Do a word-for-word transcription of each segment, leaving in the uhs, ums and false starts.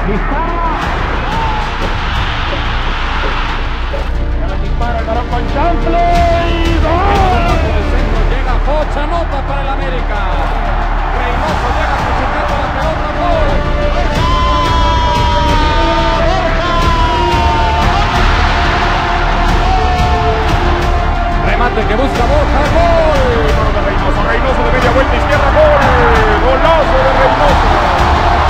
Dispara el balón con Chanfle y gol. El centro llega Foch, anota para el América. Reynoso llega sujetando la pelota, gol. Remate que busca Borja, gol. Gol de Reynoso, Reynoso de media vuelta izquierda, gol. Golazo de Reynoso.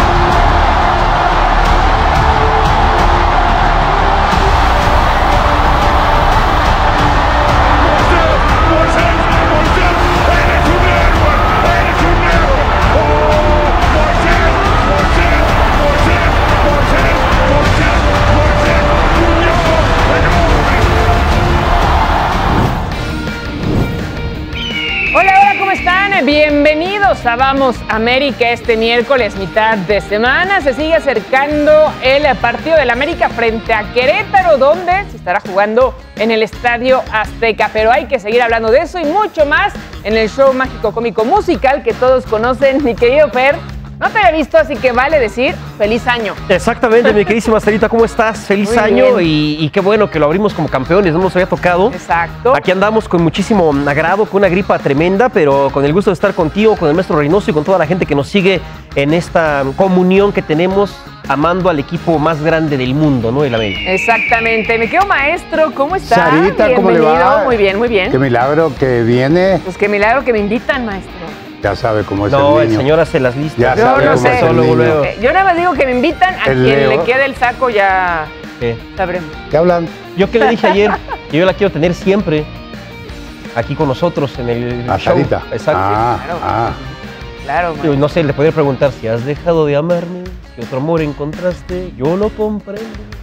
Bienvenidos a Vamos América este miércoles, mitad de semana. Se sigue acercando el partido del América frente a Querétaro, donde se estará jugando en el Estadio Azteca. Pero hay que seguir hablando de eso y mucho más en el show mágico cómico musical que todos conocen, mi querido Fer. No te había visto, así que vale decir feliz año. Exactamente, mi queridísima Sarita, ¿cómo estás? Feliz Muy año y, y qué bueno que lo abrimos como campeones, no nos había tocado. Exacto. Aquí andamos con muchísimo agrado, con una gripa tremenda, pero con el gusto de estar contigo, con el maestro Reynoso y con toda la gente que nos sigue en esta comunión que tenemos amando al equipo más grande del mundo, ¿no? El América. Exactamente. Me quedo maestro, ¿cómo estás? Sarita, ¿cómo le va? Muy bien, muy bien. Qué milagro que viene. Pues qué milagro que me invitan, maestro. Ya sabe cómo es No, el el niño. señor hace las listas. Ya Yo sabe no cómo sé. es el Luego, niño. luego. Eh, Yo nada más digo que me invitan, a El quien Leo. le quede el saco ya ¿Qué? sabremos. ¿Qué hablan? Yo que le dije ayer, que yo la quiero tener siempre aquí con nosotros en el A show. Sarita. Exacto. Ah, Claro. ah. Claro, Yo maestro. no sé, le podría preguntar si has dejado de amarme, si otro amor encontraste, yo lo comprendo.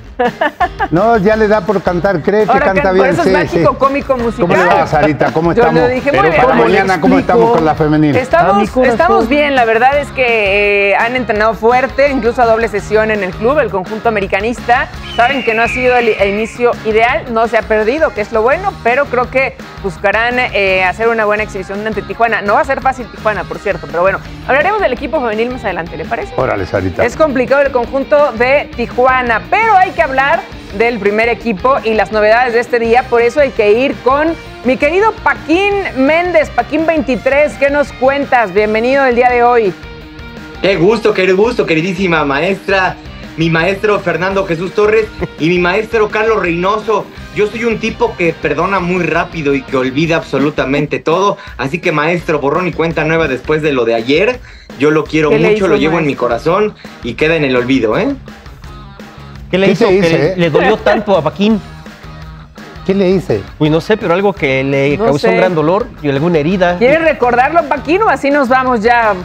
No, ya le da por cantar, cree que Ahora canta can- bien. por eso sí, es mágico, sí. cómico, musical. ¿Cómo le va, Sarita? ¿Cómo Yo estamos? lo dije muy Pero bien. para ¿Cómo le mañana, ¿cómo explico? estamos con la femenil? A mi Estamos, corazón. estamos bien, la verdad es que eh, han entrenado fuerte, incluso a doble sesión en el club, el conjunto americanista. Saben que no ha sido el, el inicio ideal, no se ha perdido, que es lo bueno, pero creo que buscarán eh, hacer una buena exhibición ante Tijuana. No va a ser fácil Tijuana, por cierto, pero bueno, hablaremos del equipo femenil más adelante, ¿le parece? Órale, Sarita. Es complicado el conjunto de Tijuana, pero hay que hablar del primer equipo y las novedades de este día, por eso hay que ir con mi querido Paquín Méndez, Paquín veintitrés, ¿qué nos cuentas? Bienvenido el día de hoy. Qué gusto, qué gusto, queridísima maestra, mi maestro Fernando Jesús Torres y mi maestro Carlos Reynoso. Yo soy un tipo que perdona muy rápido y que olvida absolutamente todo, así que maestro, borrón y cuenta nueva después de lo de ayer. Yo lo quiero ¿Qué le mucho, hizo, lo llevo en maestro? mi corazón y queda en el olvido, ¿eh? ¿Qué le ¿Qué hizo te que hice, le, eh? le dolió tanto a Paquín? ¿Qué le hice? Uy, no sé, pero algo que le No causó sé. un gran dolor y alguna herida. ¿Quieres recordarlo, Paquín, o así nos vamos ya?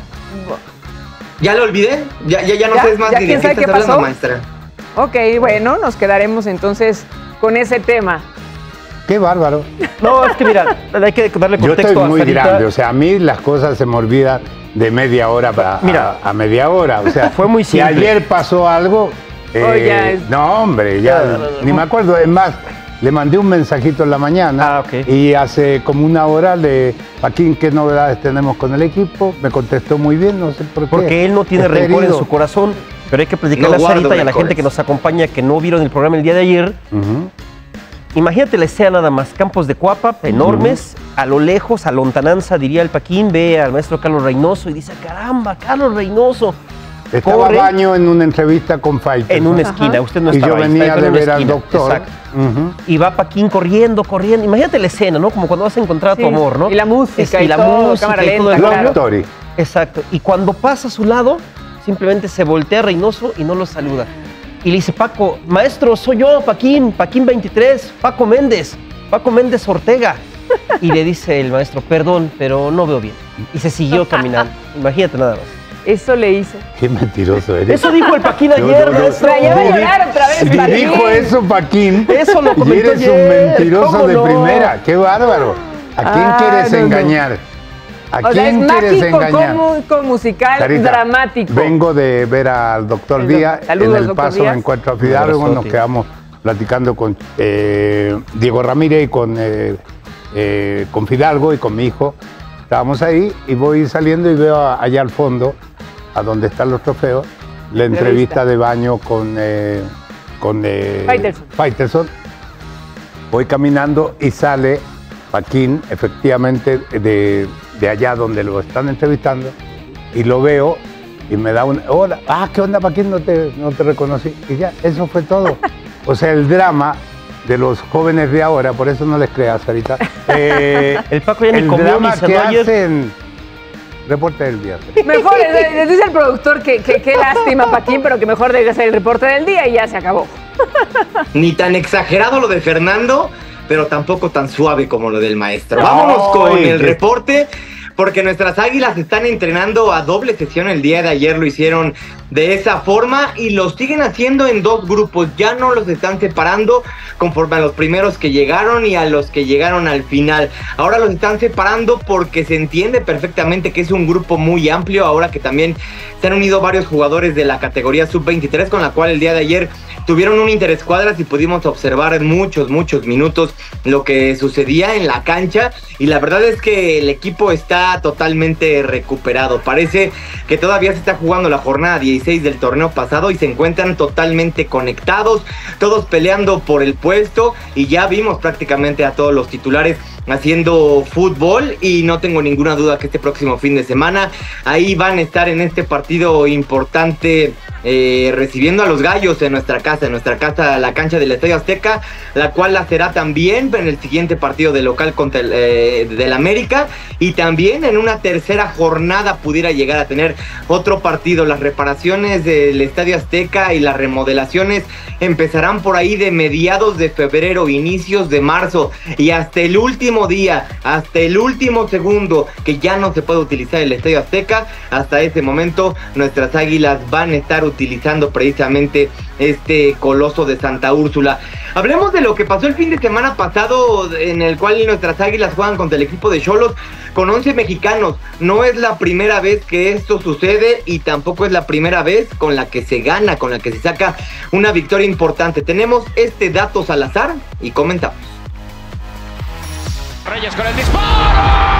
¿Ya lo olvidé? Ya, ya, ya no ¿Ya? sé más ¿Ya ni quién de qué sabe estás qué hablando, pasó? maestra. Ok, bueno, nos quedaremos entonces con ese tema. Qué bárbaro. No, es que mira, hay que darle Yo contexto estoy a muy Sarita. grande, o sea, a mí las cosas se me olvidan de media hora para, Mira. a, a media hora. O sea, Fue muy si simple. ayer pasó algo, eh, Oh, ya es- no, hombre, ya No, no, no, ni no. me acuerdo. Es más, le mandé un mensajito en la mañana Ah, ok. y hace como una hora le, Paquín, ¿qué novedades tenemos con el equipo? Me contestó muy bien, no sé por qué. Porque él no tiene Está rencor en herido. su corazón, pero hay que platicarle No a guardo Sarita y a la rencores. gente que nos acompaña que no vieron el programa el día de ayer. Ujú. Imagínate la escena nada más, campos de Cuapa, enormes, a lo lejos, a lontananza, diría el Paquín, ve al maestro Carlos Reynoso y dice, caramba, Carlos Reynoso. Estaba Corre Baño en una entrevista con Faitelson. en una esquina, usted no y estaba yo ahí, venía estaba de en una ver al esquina. doctor. Exacto. Ujú. Y va Paquín corriendo, corriendo. Imagínate la escena, ¿no? Como cuando vas a encontrar a tu Sí, amor, ¿no? y la música Este, y la todo, música cámara y todo lenta, el Love claro. Story. Exacto. Y cuando pasa a su lado, simplemente se voltea Reynoso y no lo saluda. Y le dice, Paco, maestro, soy yo, Paquín, Paquín veintitrés, Paco Méndez, Paco Méndez Ortega. Y le dice el maestro, perdón, pero no veo bien. Y se siguió caminando. Imagínate nada más. Eso le hice. Qué mentiroso eres. Eso dijo el Paquín No, ayer, no, no. maestro. Ya va a Di- llorar otra vez, di- Paquín. Dijo eso, Paquín. Eso lo Y comentó eres un ayer, mentiroso ¿cómo de no? primera. Qué bárbaro. ¿A quién Ah, quieres no, no. engañar? ¿A O sea, es quién quieres mágico, engañar? cómico, musical, Sarita, dramático. vengo de ver al doctor El doc- Díaz. Saludos, en el doctor paso Díaz. me encuentro a Un Fidalgo. Nos abrazote. quedamos platicando con eh, Diego Ramírez y con, eh, eh, con Fidalgo y con mi hijo. Estábamos ahí y voy saliendo y veo a- allá al fondo, a donde están los trofeos, la entrevista de baño con, eh, con eh, Faitelson. Faitelson. Voy caminando y sale Paquín, efectivamente, de, de allá donde lo están entrevistando, y lo veo y me da un... Hola, ah, ¿qué onda, Paquín? No te, no te reconocí. Y ya, eso fue todo. O sea, el drama de los jóvenes de ahora, por eso no les creas ahorita. Eh, El Paco ya ni el comió drama ni que cenó ayer. hacen... Reporte del día. Mejor, les dice el productor que qué lástima, Paquín, pero que mejor deje hacer el reporte del día y ya se acabó. Ni tan exagerado lo de Fernando, pero tampoco tan suave como lo del maestro. Vámonos con Ay, el qué- reporte, porque nuestras águilas están entrenando a doble sesión. El día de ayer lo hicieron de esa forma y lo siguen haciendo en dos grupos. Ya no los están separando conforme a los primeros que llegaron y a los que llegaron al final. Ahora los están separando porque se entiende perfectamente que es un grupo muy amplio. Ahora que también se han unido varios jugadores de la categoría sub veintitrés, con la cual el día de ayer tuvieron un interescuadras y pudimos observar en muchos, muchos minutos lo que sucedía en la cancha. Y la verdad es que el equipo está totalmente recuperado. Parece que todavía se está jugando la jornada dieciséis del torneo pasado y se encuentran totalmente conectados, todos peleando por el puesto, y ya vimos prácticamente a todos los titulares haciendo fútbol, y no tengo ninguna duda que este próximo fin de semana ahí van a estar en este partido importante, eh, recibiendo a los Gallos en nuestra casa, en nuestra casa, la cancha del Estadio Azteca, la cual la será también en el siguiente partido de local contra el eh, del América, y también en una tercera jornada pudiera llegar a tener otro partido. Las reparaciones del Estadio Azteca y las remodelaciones empezarán por ahí de mediados de febrero, inicios de marzo, y hasta el último día, hasta el último segundo que ya no se puede utilizar el Estadio Azteca, hasta ese momento nuestras águilas van a estar utilizando precisamente este coloso de Santa Úrsula. Hablemos de lo que pasó el fin de semana pasado, en el cual nuestras águilas juegan contra el equipo de Xolos con once mexicanos. No es la primera vez que esto sucede y tampoco es la primera vez con la que se gana, con la que se saca una victoria importante. Tenemos este dato Salazar y comentamos. Reyes con el disparo.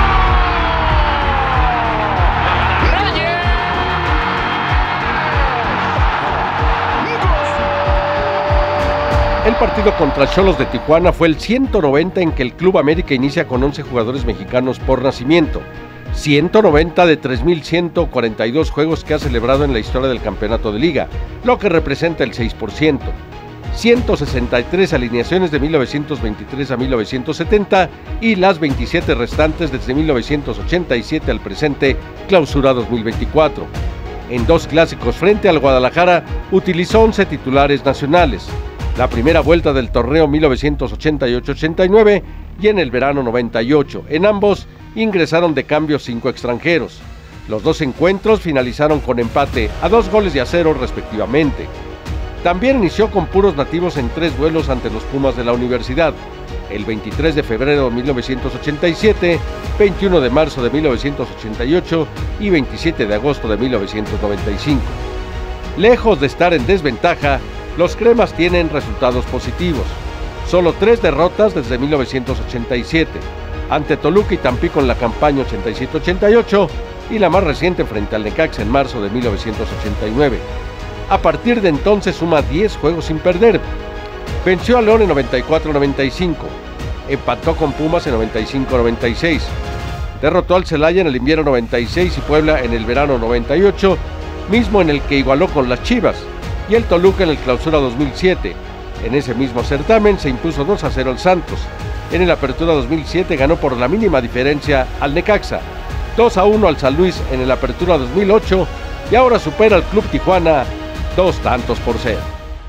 El partido contra Xolos de Tijuana fue el ciento noventa en que el Club América inicia con once jugadores mexicanos por nacimiento. ciento noventa de tres mil ciento cuarenta y dos juegos que ha celebrado en la historia del campeonato de liga, lo que representa el seis por ciento. ciento sesenta y tres alineaciones de mil novecientos veintitrés a mil novecientos setenta y las veintisiete restantes desde mil novecientos ochenta y siete al presente, clausura dos mil veinticuatro. En dos clásicos frente al Guadalajara utilizó once titulares nacionales. La primera vuelta del torneo mil novecientos ochenta y ocho ochenta y nueve y en el verano noventa y ocho. En ambos ingresaron de cambio cinco extranjeros. Los dos encuentros finalizaron con empate a dos goles y a cero respectivamente. También inició con puros nativos en tres duelos ante los Pumas de la Universidad, el veintitrés de febrero de mil novecientos ochenta y siete, veintiuno de marzo de mil novecientos ochenta y ocho y veintisiete de agosto de mil novecientos noventa y cinco. Lejos de estar en desventaja, los cremas tienen resultados positivos. Solo tres derrotas desde mil novecientos ochenta y siete, ante Toluca y Tampico en la campaña ochenta y siete ochenta y ocho y la más reciente frente al Necaxa en marzo de mil novecientos ochenta y nueve. A partir de entonces suma diez juegos sin perder. Venció a León en noventa y cuatro noventa y cinco, empató con Pumas en noventa y cinco noventa y seis, derrotó al Celaya en el invierno noventa y seis y Puebla en el verano noventa y ocho, mismo en el que igualó con las Chivas, y el Toluca en el clausura dos mil siete. En ese mismo certamen se impuso dos a cero al Santos. En el apertura dos mil siete ganó por la mínima diferencia al Necaxa, dos a uno al San Luis en el apertura dos mil ocho y ahora supera al Club Tijuana dos tantos por cero.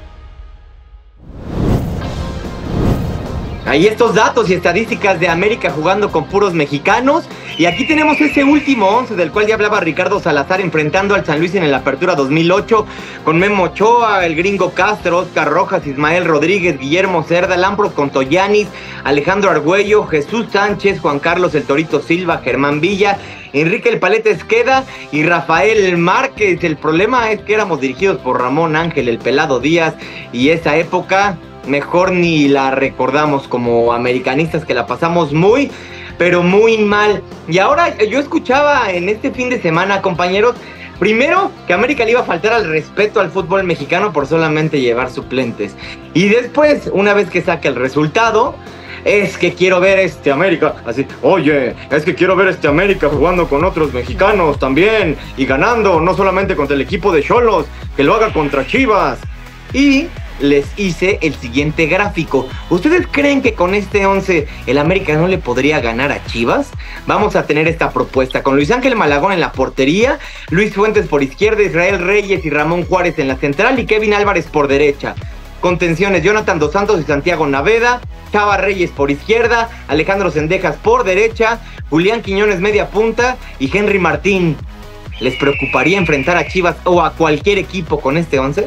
Ahí estos datos y estadísticas de América jugando con puros mexicanos. Y aquí tenemos ese último once del cual ya hablaba Ricardo Salazar, enfrentando al San Luis en el apertura dos mil ocho, con Memo Ochoa, el Gringo Castro, Oscar Rojas, Ismael Rodríguez, Guillermo Cerda, Lampros Contoyanis, Alejandro Argüello, Jesús Sánchez, Juan Carlos El Torito Silva, Germán Villa, Enrique El Paleta Esqueda y Rafael Márquez. El problema es que éramos dirigidos por Ramón Ángel El Pelado Díaz, y esa época mejor ni la recordamos como americanistas, que la pasamos muy, pero muy mal. Y ahora yo escuchaba en este fin de semana, compañeros, Primero, que América le iba a faltar al respeto al fútbol mexicano por solamente llevar suplentes. Y después, una vez que saque el resultado, es que quiero ver este América, así, oye, es que quiero ver este América jugando con otros mexicanos también y ganando, no solamente contra el equipo de Xolos, que lo haga contra Chivas. Y les hice el siguiente gráfico. ¿Ustedes creen que con este once el América no le podría ganar a Chivas? Vamos a tener esta propuesta con Luis Ángel Malagón en la portería, Luis Fuentes por izquierda, Israel Reyes y Ramón Juárez en la central y Kevin Álvarez por derecha. Contenciones, Jonathan Dos Santos y Santiago Naveda, Chava Reyes por izquierda, Alejandro Sendejas por derecha, Julián Quiñones media punta y Henry Martín. ¿Les preocuparía enfrentar a Chivas o a cualquier equipo con este once?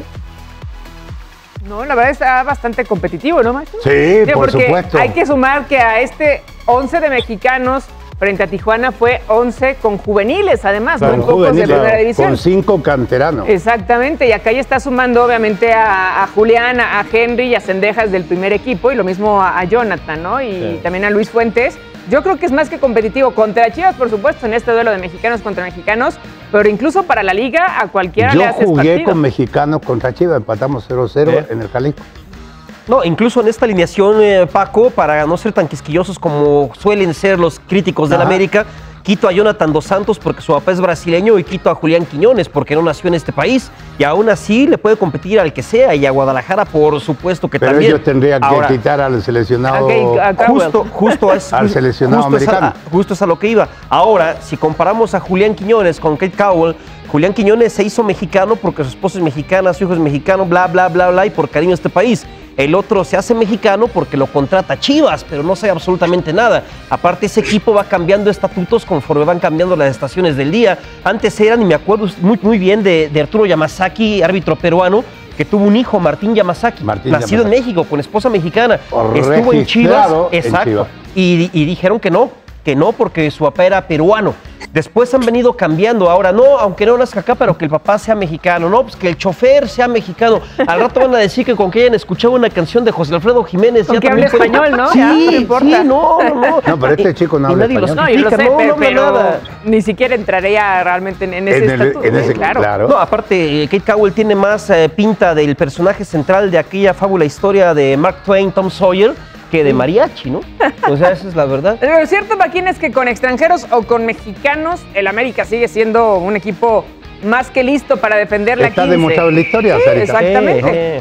No, la verdad está bastante competitivo, ¿no, maestro? Sí, Sí, por porque supuesto. hay que sumar que a este once de mexicanos frente a Tijuana fue once con juveniles, además, Claro, muy pocos juvenil, de primera claro, división. con cinco canteranos. Exactamente, y acá ya está sumando obviamente a, a Julián, a, a Henry y a Sendejas del primer equipo, y lo mismo a, a Jonathan, ¿no? Y Sí. también a Luis Fuentes. Yo creo que es más que competitivo contra Chivas, por supuesto, en este duelo de mexicanos contra mexicanos, pero incluso para la liga a cualquiera Yo le haces jugué partido. con mexicanos contra Chivas, empatamos cero cero ¿Eh? en el Jalisco. No, incluso en esta alineación, eh, Paco, para no ser tan quisquillosos como suelen ser los críticos del Ajá. América, quito a Jonathan Dos Santos porque su papá es brasileño y quito a Julián Quiñones porque no nació en este país. Y aún así le puede competir al que sea y a Guadalajara, por supuesto que Pero también. ellos tendrían que Ahora, quitar al seleccionado. Ok, a Cowell. Justo, justo es, Al seleccionado justo es a- americano. justo es a lo que iba. Ahora, si comparamos a Julián Quiñones con Kate Cowell, Julián Quiñones se hizo mexicano porque su esposa es mexicana, su hijo es mexicano, bla, bla, bla, bla, y por cariño a este país. El otro se hace mexicano porque lo contrata Chivas, pero no sabe absolutamente nada. Aparte, ese equipo va cambiando estatutos conforme van cambiando las estaciones del día. Antes eran, y me acuerdo muy, muy bien, de, de Arturo Yamazaki, árbitro peruano, que tuvo un hijo, Martín Yamazaki, Martín nacido Yamazaki. en México, con esposa mexicana. O Estuvo en Chivas, registrado en exacto. Chivas. Y, y dijeron que no, que no, porque su papá era peruano. Después han venido cambiando. Ahora, no, aunque no nazca acá, pero que el papá sea mexicano. No, pues que el chofer sea mexicano. Al rato van a decir que con que hayan escuchado una canción de José Alfredo Jiménez. Con ya que también hable pueden- español, ¿no? Sí, Ya, no importa. sí, no, no, no. No, pero este Y- chico no y habla nadie los español. No, yo lo sé, critica, no, pero, no habla pero nada. ni siquiera entraría realmente en, en ese En el- estatuto. en ¿no? ese- claro. claro. No, aparte, eh, Kate Cowell tiene más eh, pinta del personaje central de aquella fábula historia de Mark Twain, Tom Sawyer, que de mariachi, ¿no? O sea, esa es la verdad. Pero lo cierto, Paquín, es que con extranjeros o con mexicanos, el América sigue siendo un equipo más que listo para defender la Está quince. demostrado en la historia, Sí, Sarita. exactamente. Eh, eh.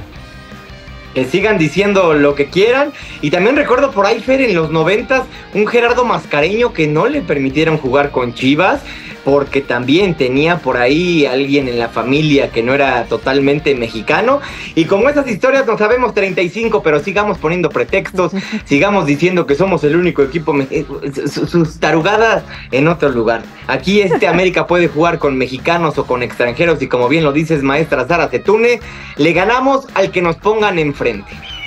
Que sigan diciendo lo que quieran. Y también recuerdo por ahí, Fer, en los noventas, un Gerardo Mascareño que no le permitieron jugar con Chivas, porque también tenía por ahí alguien en la familia que no era totalmente mexicano. Y como esas historias no sabemos treinta y cinco, pero sigamos poniendo pretextos, sigamos diciendo que somos el único equipo, me- eh, sus, sus tarugadas en otro lugar. Aquí este América puede jugar con mexicanos o con extranjeros, y como bien lo dices, maestra Sara Zetune, le ganamos al que nos pongan enfrente.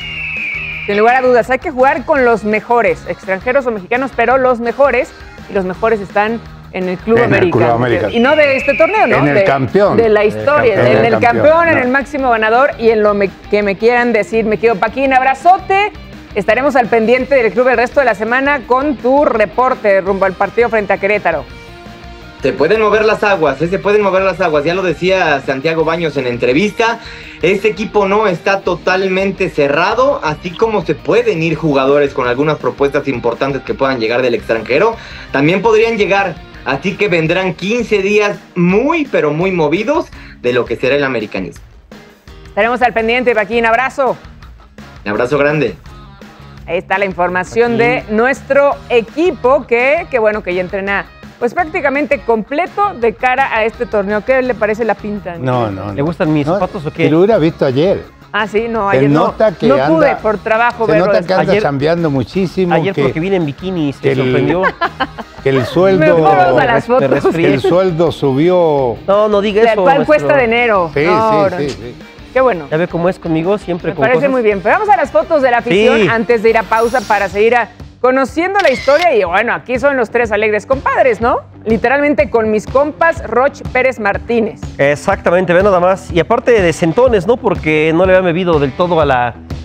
Sin lugar a dudas, hay que jugar con los mejores, extranjeros o mexicanos, pero los mejores, y los mejores están en el Club En el América. Club América. Y no de este torneo, ¿no? En el de, campeón. De la historia, campeón. en En el el campeón, campeón, en no. el máximo ganador y en lo me- que me quieran decir. Me quedo Paquín, abrazote. Estaremos al pendiente del club el resto de la semana con tu reporte rumbo al partido frente a Querétaro. Se pueden mover las aguas, ¿eh? Se pueden mover las aguas. Ya lo decía Santiago Baños en entrevista. Este equipo no está totalmente cerrado, así como se pueden ir jugadores con algunas propuestas importantes que puedan llegar del extranjero. También podrían llegar, así que vendrán quince días muy, pero muy movidos de lo que será el americanismo. Estaremos al pendiente, Paquín, abrazo. Un abrazo grande. Ahí está la información de nuestro equipo que, que bueno, que ya entrena pues prácticamente completo de cara a este torneo. ¿Qué le parece la pinta? No, no, no. ¿Le gustan mis No, zapatos o qué? Que lo hubiera visto ayer. Ah, sí, no, Se ayer no, nota que no anda- pude por trabajo Se verlo. nota que anda Ayer- chambeando muchísimo. Ayer que, porque vine en bikini y se que el- sorprendió. que el sueldo. Mejor vamos a Me las res- me fotos. resfrié. que el sueldo subió. No, no diga ¿De eso. cuál maestro. cuesta de enero? Sí, No, sí, no. sí, sí. Qué bueno. Ya ve cómo es conmigo, siempre Me con parece cosas. muy bien. Pero vamos a las fotos de la afición Sí. antes de ir a pausa para seguir a- conociendo la historia. Y bueno, aquí son los tres alegres compadres, ¿no? Literalmente con mis compas, Roch Pérez Martínez. Exactamente, ve nada más. Y aparte de sentones, ¿no? Porque no le había bebido del todo a la,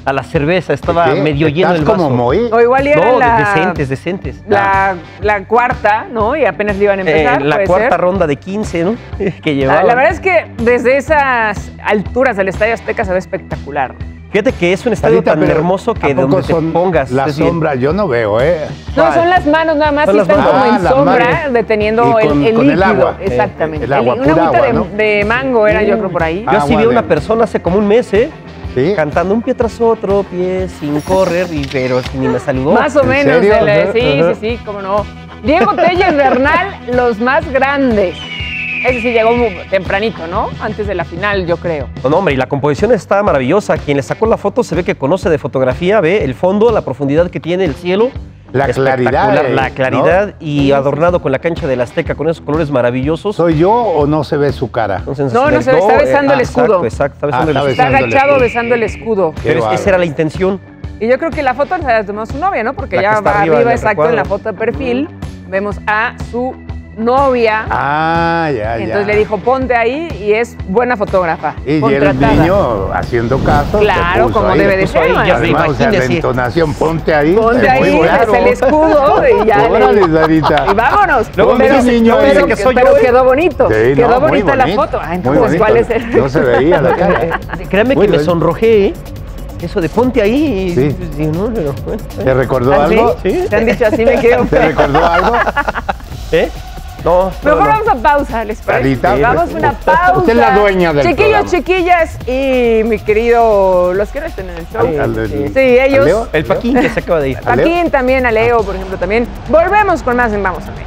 a la cerveza, estaba ¿Qué? medio lleno el ¿Estás vaso. como Moy? O igual y era No, la, decentes, decentes. la, la cuarta, ¿no? Y apenas le iban a empezar. Eh, la puede cuarta ser. ronda de quince, ¿no? Que La, llevaba. la verdad es que desde esas alturas del Estadio Azteca se ve espectacular. Fíjate que es un estadio Sarita, tan pero hermoso que ¿a poco donde te son pongas. La estés bien. sombra, yo no veo, ¿eh? No, ¿Cuál? son las manos nada más Son y las están manos. como Ah, en las sombra, manos. deteniendo Y con- el, el con el líquido. agua. Exactamente. El agua, una pura agüita agua, de, ¿no? de mango era, yo creo, por ahí. Yo sí Agua vi a una de- persona hace como un mes, ¿eh? Sí. Cantando un pie tras otro, pie sin correr, y, pero ni me saludó. Más o ¿En menos. serio? el- Ajá, sí, ajá. sí, sí, cómo no. Diego Tella y Bernal, los más grandes. Ese sí llegó muy tempranito, ¿no? Antes de la final, yo creo. No, no, hombre, y la composición está maravillosa. Quien le sacó la foto se ve que conoce de fotografía, ve el fondo, la profundidad que tiene el cielo. La Espectacular, claridad, eh, la claridad ¿no? y adornado con la cancha del Azteca con esos colores maravillosos. ¿Soy yo o no se ve su cara? Entonces, No, no se ve, está besando eh, el escudo. Exacto, exacto, está besando Ah, el está escudo. Está Besándole. agachado besando el escudo. Qué Pero es- esa bárbaro. era la intención. Y yo creo que la foto se la tomó su novia, ¿no? Porque La que ya está va arriba arriba, del exacto, en la recuadro. foto de perfil. Vemos a su novia. Ah, ya, ya. Entonces le dijo, ponte ahí y es buena fotógrafa. Y el contratada. niño haciendo caso. Claro, se puso como ahí. debe de puso ahí, ser. ya maestro. arriba. Además, o sea, la Imagínese. entonación, ponte ahí. Ponte es muy ahí, bueno. es el escudo y ya. le- Órale, Sarita. Y vámonos. Luego me pero, dice, niño, pero- dice que soy pero yo, ¿eh? quedó bonito. Sí, quedó no, muy bonita la bonito, foto. Ah, muy entonces, bonito. ¿cuál es el...? No se veía la cara. Créame Muy que me bien. sonrojé, ¿eh? Eso de ponte ahí. y- Sí. y no, pero, bueno. ¿Te recordó ¿Ah, sí? algo? ¿Te han dicho así me quedo? ¿Te recordó algo? ¿Eh? No, no, Mejor no. vamos a pausa, ¿les parece? Sarita, Vamos a una pausa. usted es la dueña del Chiquillos, programa. chiquillas y mi querido... ¿Los quiero tener en el show? Al- al del- Sí, ¿Al Leo? ellos. El Paquín que se acaba de ir. ¿A Leo? Joaquín también, a Leo, por ejemplo, también. Volvemos con más en Vamos a ver.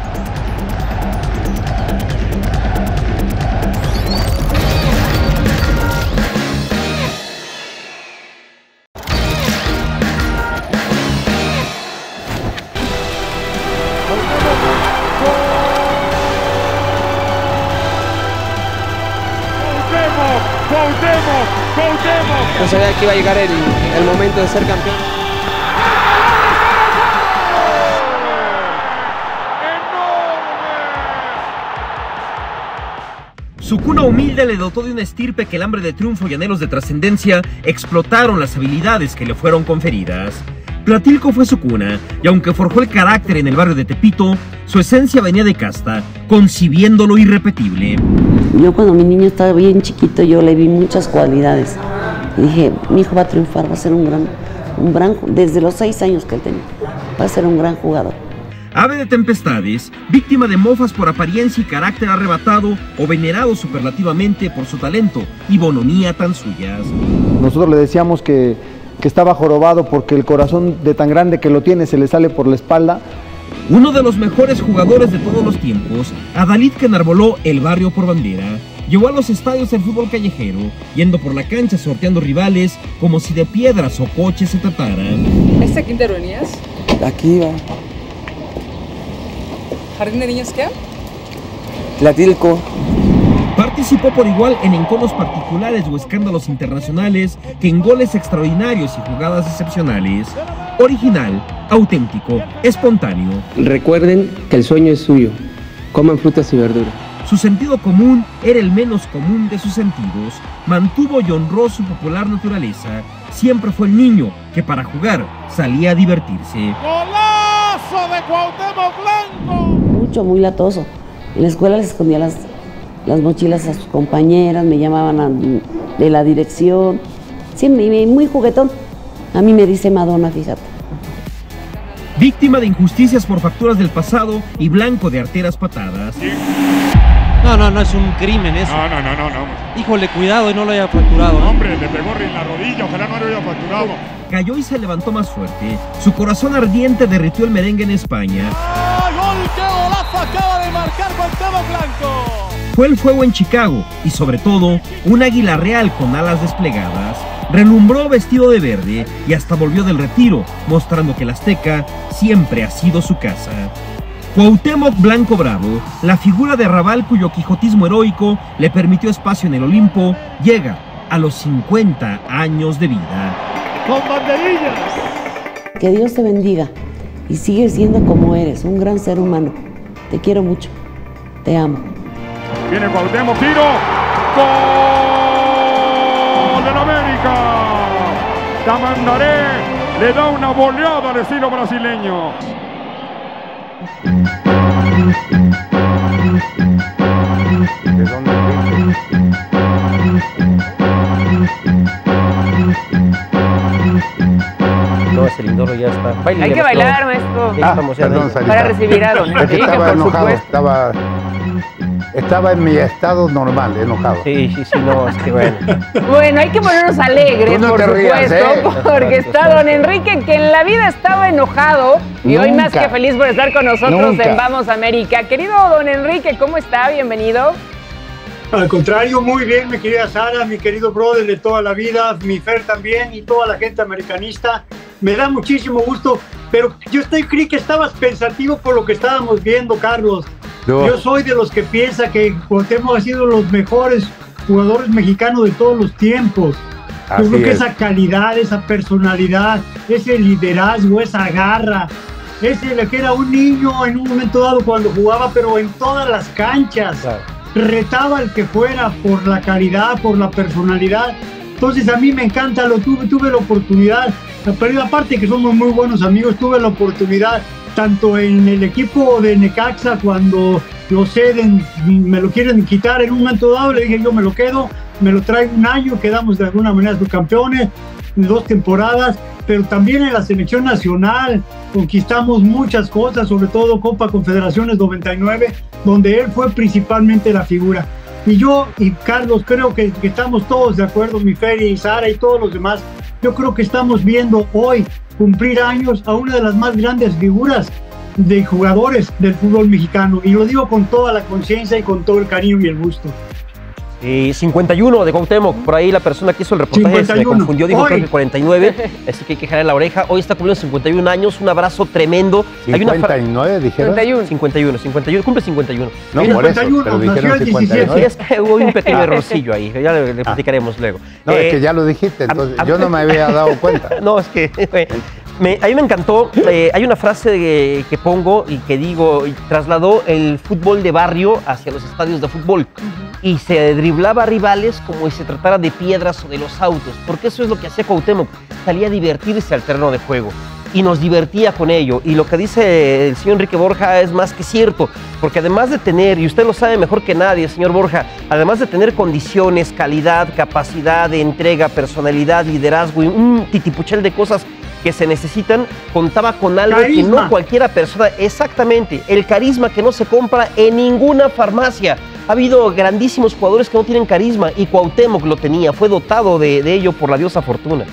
No sabía que iba a llegar el, el momento de ser campeón. Su cuna humilde le dotó de una estirpe que el hambre de triunfo y anhelos de trascendencia explotaron las habilidades que le fueron conferidas. Platilco fue su cuna, y aunque forjó el carácter en el barrio de Tepito, su esencia venía de casta, concibiendo lo irrepetible. Yo cuando mi niño estaba bien chiquito, yo le vi muchas cualidades. Y dije, mi hijo va a triunfar, va a ser un gran, un gran, desde los seis años que él tenía, va a ser un gran jugador. Ave de tempestades, víctima de mofas por apariencia y carácter arrebatado, o venerado superlativamente por su talento y bonomía tan suyas. Nosotros le decíamos que, que estaba jorobado porque el corazón de tan grande que lo tiene se le sale por la espalda. Uno de los mejores jugadores de todos los tiempos, Adalid que enarboló el barrio por bandera, llevó a los estadios el fútbol callejero, yendo por la cancha sorteando rivales como si de piedras o coches se tratara. ¿Este Quintero venías? Aquí va. ¿Jardín de niños qué? Tlatilco. Participó por igual en enconos particulares o escándalos internacionales que en goles extraordinarios y jugadas excepcionales. Original, auténtico, espontáneo. Recuerden que el sueño es suyo. Coman frutas y verduras. Su sentido común era el menos común de sus sentidos. Mantuvo y honró su popular naturaleza. Siempre fue el niño que para jugar salía a divertirse. ¡Golazo de Cuauhtémoc Blanco! Mucho, muy latoso. En la escuela les escondía las, las mochilas a sus compañeras, me llamaban a- de la dirección. Sí, muy, muy juguetón. A mí me dice Madonna, fíjate. Víctima de injusticias por facturas del pasado y blanco de arteras patadas. No, no, no es un crimen eso. No, no, no, no, no. Híjole, cuidado y no lo haya fracturado. ¿no? Hombre, le pegó en la rodilla, ojalá no lo haya fracturado. Cayó y se levantó más fuerte. Su corazón ardiente derritió el merengue en España. ¡Ah, gol! ¡Qué golazo acaba de marcar Cuauhtémoc Blanco! Fue el fuego en Chicago y sobre todo un águila real con alas desplegadas. Relumbró vestido de verde y hasta volvió del retiro, mostrando que el Azteca siempre ha sido su casa. Cuauhtémoc Blanco Bravo, la figura de arrabal cuyo quijotismo heroico le permitió espacio en el Olimpo, llega a los cincuenta años de vida. ¡Con banderillas! Que Dios te bendiga y sigue siendo como eres, un gran ser humano. Te quiero mucho. Te amo. Viene Cuauhtémoc, tiro. ¡Gol del América! Tamandaré le da una boleada al estilo brasileño. ¿De dónde No, ese Lindoro ya está. Baile, Hay que maestro. bailar, maestro. Ya estamos, ya perdón, de- Sarita. Para recibir a don Es que Enrique, estaba por enojado, supuesto. estaba, estaba en mi estado normal, enojado. Sí, sí, sí, no, es que bueno. Bueno, hay que ponernos alegres, Tú no por te rías, supuesto, ¿eh? porque está don Enrique, que en la vida estaba enojado y hoy más Nunca. que feliz por estar con nosotros Nunca. en Vamos América. Querido don Enrique, ¿cómo está? Bienvenido. Al contrario, muy bien, mi querida Sara, mi querido brother de toda la vida, mi Fer también y toda la gente americanista. Me da muchísimo gusto, pero yo estoy, creí que estabas pensativo por lo que estábamos viendo, Carlos. No. Yo soy de los que piensa que Cuauhtémoc ha sido los mejores jugadores mexicanos de todos los tiempos. Yo Así creo que es. esa calidad, esa personalidad, ese liderazgo, esa garra, ese que era un niño en un momento dado cuando jugaba, pero en todas las canchas. Claro. Retaba al que fuera por la calidad, por la personalidad. Entonces a mí me encanta, lo tuve, tuve la oportunidad, pero aparte que somos muy buenos amigos, tuve la oportunidad tanto en el equipo de Necaxa cuando lo ceden, me lo quieren quitar en un momento dado, le dije yo me lo quedo, me lo traigo un año, quedamos de alguna manera subcampeones, dos temporadas, pero también en la selección nacional conquistamos muchas cosas, sobre todo Copa Confederaciones noventa y nueve, donde él fue principalmente la figura. Y yo y Carlos creo que, que estamos todos de acuerdo, mi Feria y Sara y todos los demás, yo creo que estamos viendo hoy cumplir años a una de las más grandes figuras de jugadores del fútbol mexicano, y lo digo con toda la conciencia y con todo el cariño y el gusto. Eh, cincuenta y uno de Cuauhtémoc, por ahí la persona que hizo el reportaje cincuenta y se me uno. confundió, dijo Hoy. creo que cuarenta y nueve, así que hay que jalar la oreja. Hoy está cumpliendo cincuenta y un años, un abrazo tremendo. Hay una fra- cincuenta y nueve, dijeron. cincuenta y uno. cincuenta y uno, cincuenta y uno, cumple cincuenta y uno. No, Hay una- por eso, cincuenta y uno, pero nació dijeron el cincuenta y Sí, nueve. es que hubo un pequeño errorcillo ahí, ya le, le platicaremos luego. No, Eh, es que ya lo dijiste, entonces a- yo no me había dado cuenta. No, es que eh, me- a mí me encantó. eh, hay una frase de- que pongo y que digo, y trasladó el fútbol de barrio hacia los estadios de fútbol y se driblaba a rivales como si se tratara de piedras o de los autos, porque eso es lo que hacía Cuauhtémoc, salía a divertirse al terreno de juego y nos divertía con ello. Y lo que dice el señor Enrique Borja es más que cierto, porque además de tener, y usted lo sabe mejor que nadie, señor Borja, además de tener condiciones, calidad, capacidad de entrega, personalidad, liderazgo y un titipuchel de cosas que se necesitan, contaba con algo que Carisma. no cualquiera persona, exactamente, el carisma que no se compra en ninguna farmacia. Ha habido grandísimos jugadores que no tienen carisma y Cuauhtémoc lo tenía, fue dotado de, de ello por la diosa Fortuna.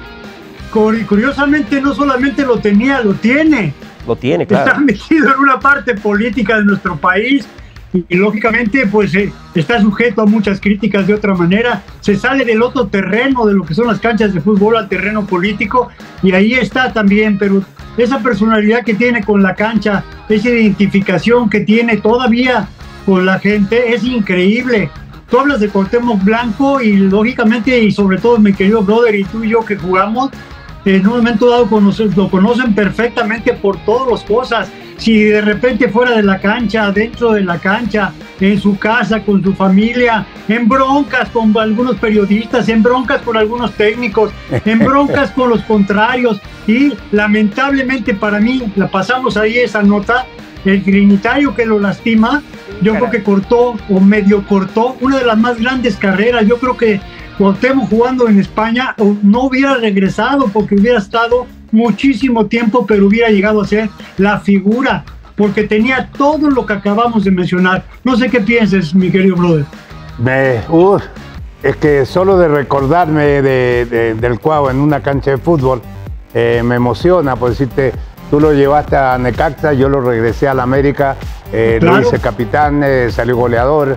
Curi- Curiosamente no solamente lo tenía, lo tiene. Lo tiene, Está claro. metido en una parte política de nuestro país y, y lógicamente pues eh, está sujeto a muchas críticas de otra manera. Se sale del otro terreno de lo que son las canchas de fútbol al terreno político y ahí está también, pero esa personalidad que tiene con la cancha, esa identificación que tiene todavía con la gente es increíble. Tú hablas de Cuauhtémoc Blanco y lógicamente y sobre todo mi querido brother y tú y yo que jugamos, en un momento dado conoce- lo conocen perfectamente por todas las cosas. Si de repente fuera de la cancha, dentro de la cancha, en su casa, con su familia, en broncas con algunos periodistas, en broncas con algunos técnicos, en broncas con los contrarios. Y lamentablemente para mí, la pasamos ahí esa nota, el trinitario que lo lastima, yo creo que cortó o medio cortó una de las más grandes carreras. Yo creo que Cuauhtémoc jugando en España no hubiera regresado porque hubiera estado muchísimo tiempo, pero hubiera llegado a ser la figura porque tenía todo lo que acabamos de mencionar. No sé qué pienses, mi querido brother. Me, uf, es que solo de recordarme de, de- del Cuau en una cancha de fútbol eh, me emociona, por decirte, tú lo llevaste a Necaxa, yo lo regresé a la América, eh, Claro. lo hice capitán, eh, salió goleador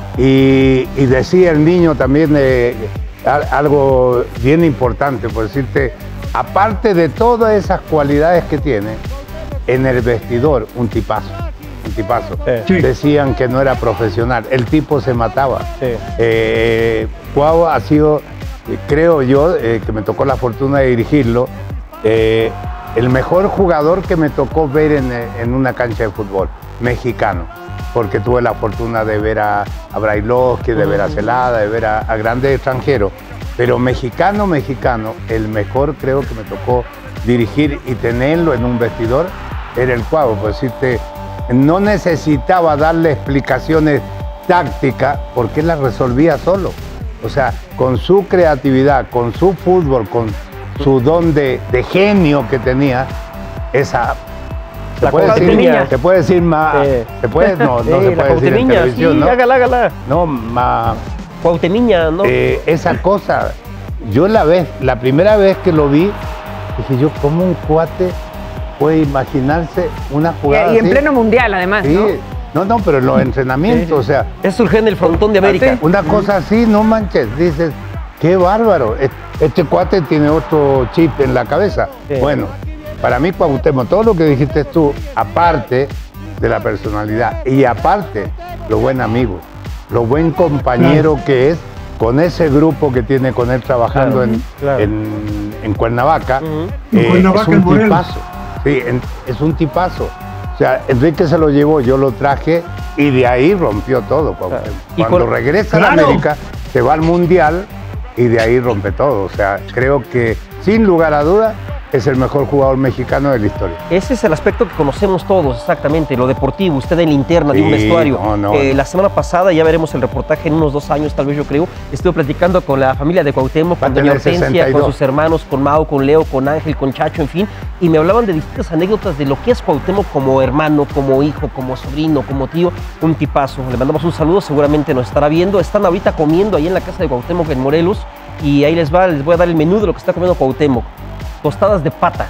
y, y decía el niño también eh, a- algo bien importante, por decirte, aparte de todas esas cualidades que tiene, en el vestidor un tipazo. Un tipazo. Sí. Decían que no era profesional. El tipo se mataba. Sí. Eh, Cuau ha sido, eh, creo yo, eh, que me tocó la fortuna de dirigirlo, eh, el mejor jugador que me tocó ver en, eh, en una cancha de fútbol mexicano. Porque tuve la fortuna de ver a, a Brailovsky, de ver a Celada, de ver a, a grandes extranjeros. Pero mexicano, mexicano, el mejor creo que me tocó dirigir y tenerlo en un vestidor era el Cuau. Pues decirte, no necesitaba darle explicaciones tácticas porque él las resolvía solo. O sea, con su creatividad, con su fútbol, con su don de, de genio que tenía, esa... ¿Se puede, decir, ¿Se puede decir más? Sí. ¿Se puede? No, no Sí, se puede la decir en televisión, sí, ¿no? hágala, hágala. No, más... Cuauhtemiña, ¿no? Eh, esa cosa, yo la vez, la primera vez que lo vi, dije yo, ¿cómo un cuate puede imaginarse una jugada Y, y en así? pleno mundial, además, Sí. ¿no? No, no, pero en los entrenamientos, Sí. o sea... Es surge en el frontón de América. Una cosa así, no manches, dices, qué bárbaro. Este cuate tiene otro chip en la cabeza. Sí. Bueno, para mí, Cuauhtémoc, todo lo que dijiste tú, aparte de la personalidad y aparte, lo buen amigo, lo buen compañero claro. que es con ese grupo que tiene con él trabajando claro, en, claro. en, en Cuernavaca, uh-huh. eh, Cuernavaca, es un tipazo. Sí, en, es un tipazo. O sea, Enrique se lo llevó, yo lo traje y de ahí rompió todo. Claro. Cuando con... regresa claro. a América, se va al Mundial y de ahí rompe todo. O sea, creo que sin lugar a duda es el mejor jugador mexicano de la historia. Ese es el aspecto que conocemos todos, exactamente, lo deportivo, usted en la interna sí, de un vestuario. No, no, eh, no. La semana pasada, ya veremos el reportaje en unos dos años, tal vez yo creo, estuve platicando con la familia de Cuauhtémoc, con doña Hortensia, con sus hermanos, con Mau, con Leo, con Ángel, con Chacho, en fin, y me hablaban de distintas anécdotas de lo que es Cuauhtémoc como hermano, como hijo, como sobrino, como tío, un tipazo. Le mandamos un saludo, seguramente nos estará viendo. Están ahorita comiendo ahí en la casa de Cuauhtémoc en Morelos, y ahí les va, les voy a dar el menú de lo que está comiendo Cuauhtémoc. Tostadas de pata,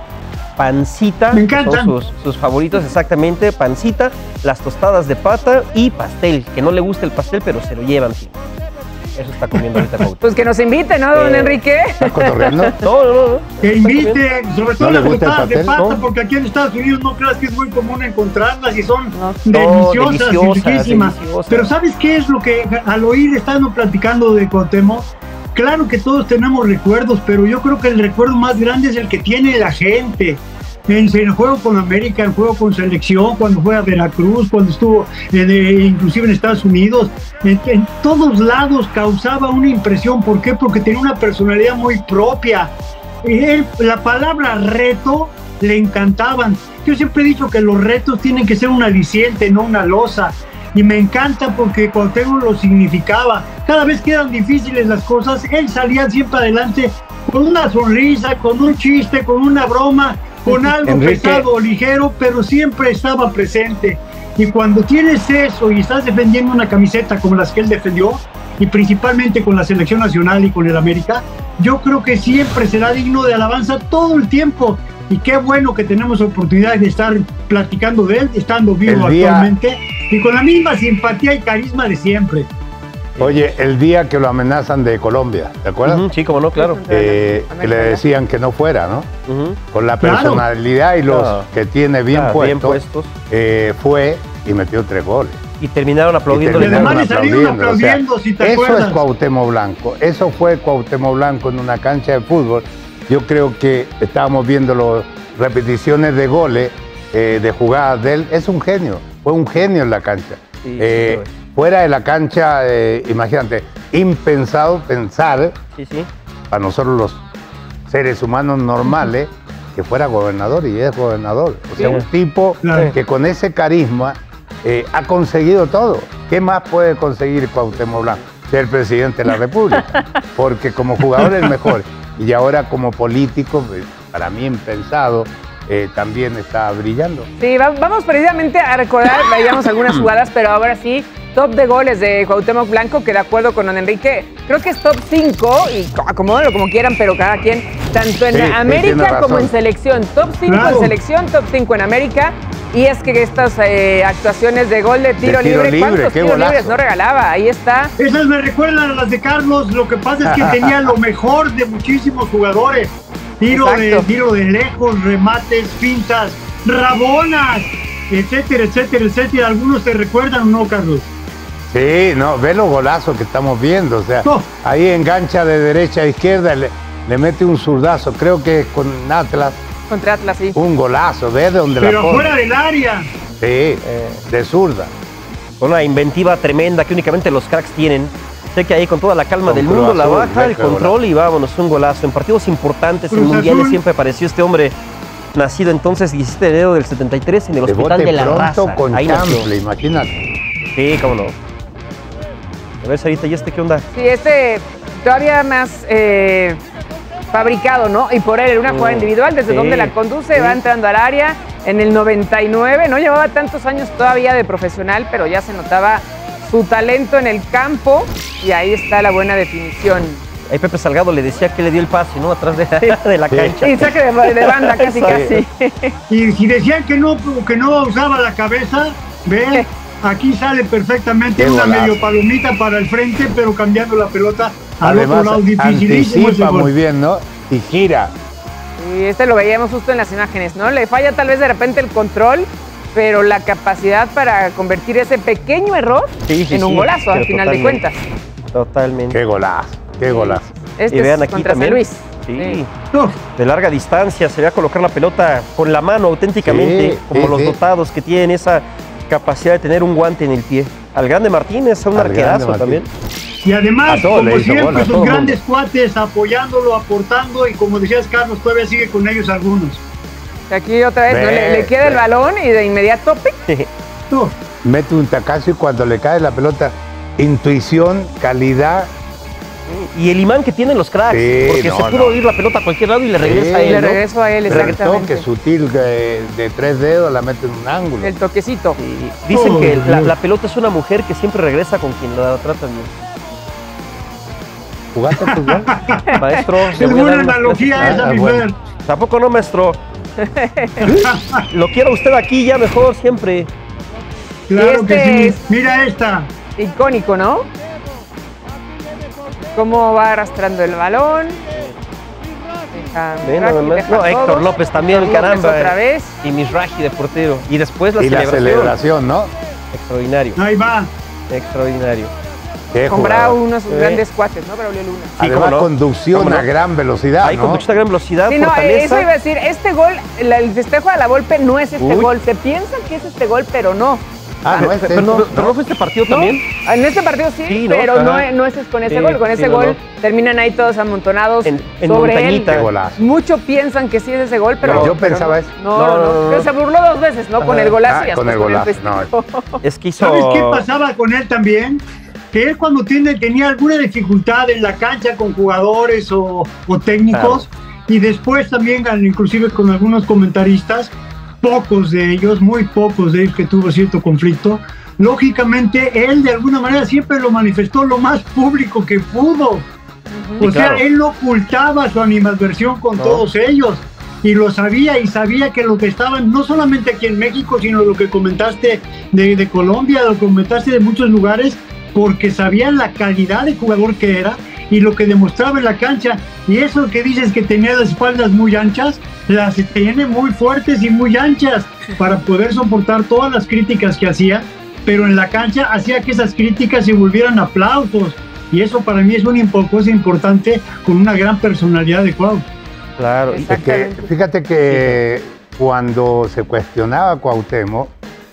pancita, me encantan. Son sus, sus favoritos exactamente, pancita, las tostadas de pata y pastel, que no le gusta el pastel, pero se lo llevan. Tío. Eso está comiendo ahorita Cuauhtémoc. Pues que nos invite, ¿no, don eh, Enrique? ¿Estás cotorreando? No, no, no. Que invite, sobre todo ¿No las tostadas de pata, ¿no? porque aquí en Estados Unidos no creas que es muy común encontrarlas y son no, deliciosas, no, deliciosas, riquísimas. deliciosas. Pero ¿sabes qué es lo que al oír estando platicando de Cuauhtémoc? Claro que todos tenemos recuerdos, pero yo creo que el recuerdo más grande es el que tiene la gente. En el juego con América, en el juego con selección, cuando fue a Veracruz, cuando estuvo en, eh, inclusive en Estados Unidos, en, en todos lados causaba una impresión. ¿Por qué? Porque tenía una personalidad muy propia. Él, la palabra reto le encantaban. Yo siempre he dicho que los retos tienen que ser un aliciente, no una losa. Y me encanta porque Cuauhtémoc lo significaba. Cada vez que eran difíciles las cosas, él salía siempre adelante con una sonrisa, con un chiste, con una broma, con algo Enrique. pesado o ligero, pero siempre estaba presente. Y cuando tienes eso y estás defendiendo una camiseta como las que él defendió, y principalmente con la selección nacional y con el América, yo creo que siempre será digno de alabanza todo el tiempo. Y qué bueno que tenemos oportunidad de estar platicando de él, estando vivo día... actualmente, y con la misma simpatía y carisma de siempre. Oye, el día que lo amenazan de Colombia, ¿te acuerdas? Uh-huh, sí, como no, claro. Eh, que le decían que no fuera, ¿no? Uh-huh. Con la personalidad claro. y los claro. que tiene bien, claro, puestos, bien puestos, eh, fue y metió tres goles. Y terminaron aplaudiendo. Y terminaron aplaudiendo, aplaudiendo o sea, si te eso acuerdas. Es Cuauhtémoc Blanco, eso fue Cuauhtémoc Blanco en una cancha de fútbol. Yo creo que estábamos viendo las repeticiones de goles, eh, de jugadas de él. Es un genio, fue un genio en la cancha. Sí, eh, sí, fuera de la cancha, eh, imagínate, impensado pensar, sí, sí. para nosotros los seres humanos normales, que fuera gobernador y es gobernador. O sea, sí. un tipo claro. que con ese carisma eh, ha conseguido todo. ¿Qué más puede conseguir Cuauhtémoc Blanco? Ser presidente de la República. Porque como jugador es mejor. Y ahora como político, para mí impensado, eh, también está brillando. Sí, va, vamos precisamente a recordar, veíamos algunas jugadas, pero ahora sí, top de goles de Cuauhtémoc Blanco, que de acuerdo con don Enrique, creo que es top cinco, y acomódenlo como quieran, pero cada quien, tanto en sí, América sí, como en selección. Top cinco claro. en selección, top cinco en América. Y es que estas eh, actuaciones de gol de tiro, de tiro libre, libre, ¿cuántos tiros golazo. libres no regalaba? Ahí está. Esas me recuerdan a las de Carlos, lo que pasa es que tenía lo mejor de muchísimos jugadores. Tiro de, tiro de lejos, remates, fintas, rabonas, etcétera, etcétera, etcétera. ¿Algunos te recuerdan o no, Carlos? Sí, no, ve los golazos que estamos viendo. O sea, no. ahí engancha de derecha a izquierda, le, le mete un zurdazo, creo que es con Atlas. Contra Atlas, sí. Un golazo, ¿ves de dónde Pero la fuera del área. Sí, eh, de zurda. Una inventiva tremenda que únicamente los cracks tienen. Cheque ahí con toda la calma Con del Cruz mundo, la Azul, baja, ve el qué control golazo. y vámonos, un golazo. En partidos importantes, en Cruz mundiales, Azul. siempre apareció este hombre, nacido entonces diecisiete de enero del setenta y tres en el De Hospital bote de la pronto Raza. con Ahí nació. Chample, imagínate. Sí, cómo no. A ver, Sarita, ¿y este qué onda? Sí, este todavía más eh, fabricado, ¿no? Y por él, en una jugada Mm, individual, desde sí, donde la conduce, sí. va entrando al área. En el noventa y nueve, no llevaba tantos años todavía de profesional, pero ya se notaba su talento en el campo y ahí está la buena definición. Ahí Pepe Salgado le decía que le dio el pase, ¿no? Atrás de, de la Sí. cancha. Y saque de, de banda casi, casi. Y si decían que no, que no usaba la cabeza, ve, aquí sale perfectamente Qué una golazo. medio palomita para el frente, pero cambiando la pelota al Además, otro lado, dificilísimo ese anticipa gol. muy bien, ¿no? Y gira. Y este lo veíamos justo en las imágenes, ¿no? Le falla tal vez de repente el control, pero la capacidad para convertir ese pequeño error Sí, sí, en un sí, golazo, al pero final de totalmente. cuentas. Totalmente. Qué golazo, qué golazo. Este Y vean es aquí contra también. San Luis. Sí. No, De larga distancia, se ve a colocar la pelota con la mano auténticamente, Sí, como sí, los sí. dotados que tienen esa capacidad de tener un guante en el pie. Al grande Martínez, a un Al grande arquerazo Martínez. también. y además, A todos le como hizo gol, a siempre, todo sus el grandes cuates apoyándolo, aportando, y como decías, Carlos, todavía sigue con ellos algunos. Aquí otra vez, ¿no? Le, le queda el Ve. balón y de inmediato ¡pic! No, Mete un tacazo y cuando le cae la pelota, intuición, calidad. Y el imán que tienen los cracks, Sí, porque no, se pudo no. ir la pelota a cualquier lado y le regresa Sí, a él, le ¿no? regreso a él, Pero el exactamente. toque sutil de, de tres dedos la mete en un ángulo. El toquecito. Y dicen Oh, que la, Dios. la pelota es una mujer que siempre regresa con quien la trata bien. ¿Jugaste fútbol? Maestro, le es voy a buena dar unas analogía clases. esa, Ah, mi bueno. Fer. Tampoco no, maestro. Lo quiero usted aquí ya mejor, siempre. Claro Este que sí. es- Mira esta. Icónico, ¿no? Cómo va arrastrando el balón. Deja Ve Miraji, nada más. deja No, todos. Héctor López también, López caramba. Otra vez. Y Misraji de portero. Y después la Y la celebración. celebración, ¿no? Extraordinario, Ahí va. extraordinario. Qué Con jugador. Bravo, uno de sus Eh. grandes cuates, ¿no? Braulio Luna. Sí, Además, cómo no. conducción Cómo no. a gran velocidad, Ahí ¿no? con mucha gran velocidad, Sí, no, eh, fortaleza. eso iba a decir, este gol, la- el festejo de la Volpe no es este Uy. gol. Se piensa que es este gol, pero no. Ah, no, Pero, este pero no, no. pero no fue este partido ¿No? también. En este partido sí, Sí, ¿no? pero no, Ajá. no es con ese Sí, gol. Con sí, ese no, gol no. terminan ahí todos amontonados En- en sobre él. montañita. Qué golazo. Muchos piensan que sí es ese gol, pero No, yo pero pensaba no. eso. No, No, no, no, no, no, que no. se burló dos veces, ¿no? Con Ajá. el golazo Ah, y con después el con el golazo, festejo. Es que hizo. ¿Sabes qué pasaba con él también? Que él cuando tiene, tenía alguna dificultad en la cancha con jugadores o, o técnicos, y después también, inclusive con algunos comentaristas, pocos de ellos, muy pocos de ellos que tuvo cierto conflicto, lógicamente él de alguna manera siempre lo manifestó lo más público que pudo. Sí, O sea, claro. él no ocultaba su animadversión con No. todos ellos. Y lo sabía, y sabía que lo que estaban, no solamente aquí en México, sino lo que comentaste de, de Colombia, lo que comentaste de muchos lugares, porque sabían la calidad de jugador que era y lo que demostraba en la cancha. Y eso que dices que tenía las espaldas muy anchas, las tiene muy fuertes y muy anchas para poder soportar todas las críticas que hacía, pero en la cancha hacía que esas críticas se volvieran aplausos. Y eso para mí es una impo- cosa importante con una gran personalidad de Cuau. Claro. y- Es que, fíjate que cuando se cuestionaba a Cuauhtémoc,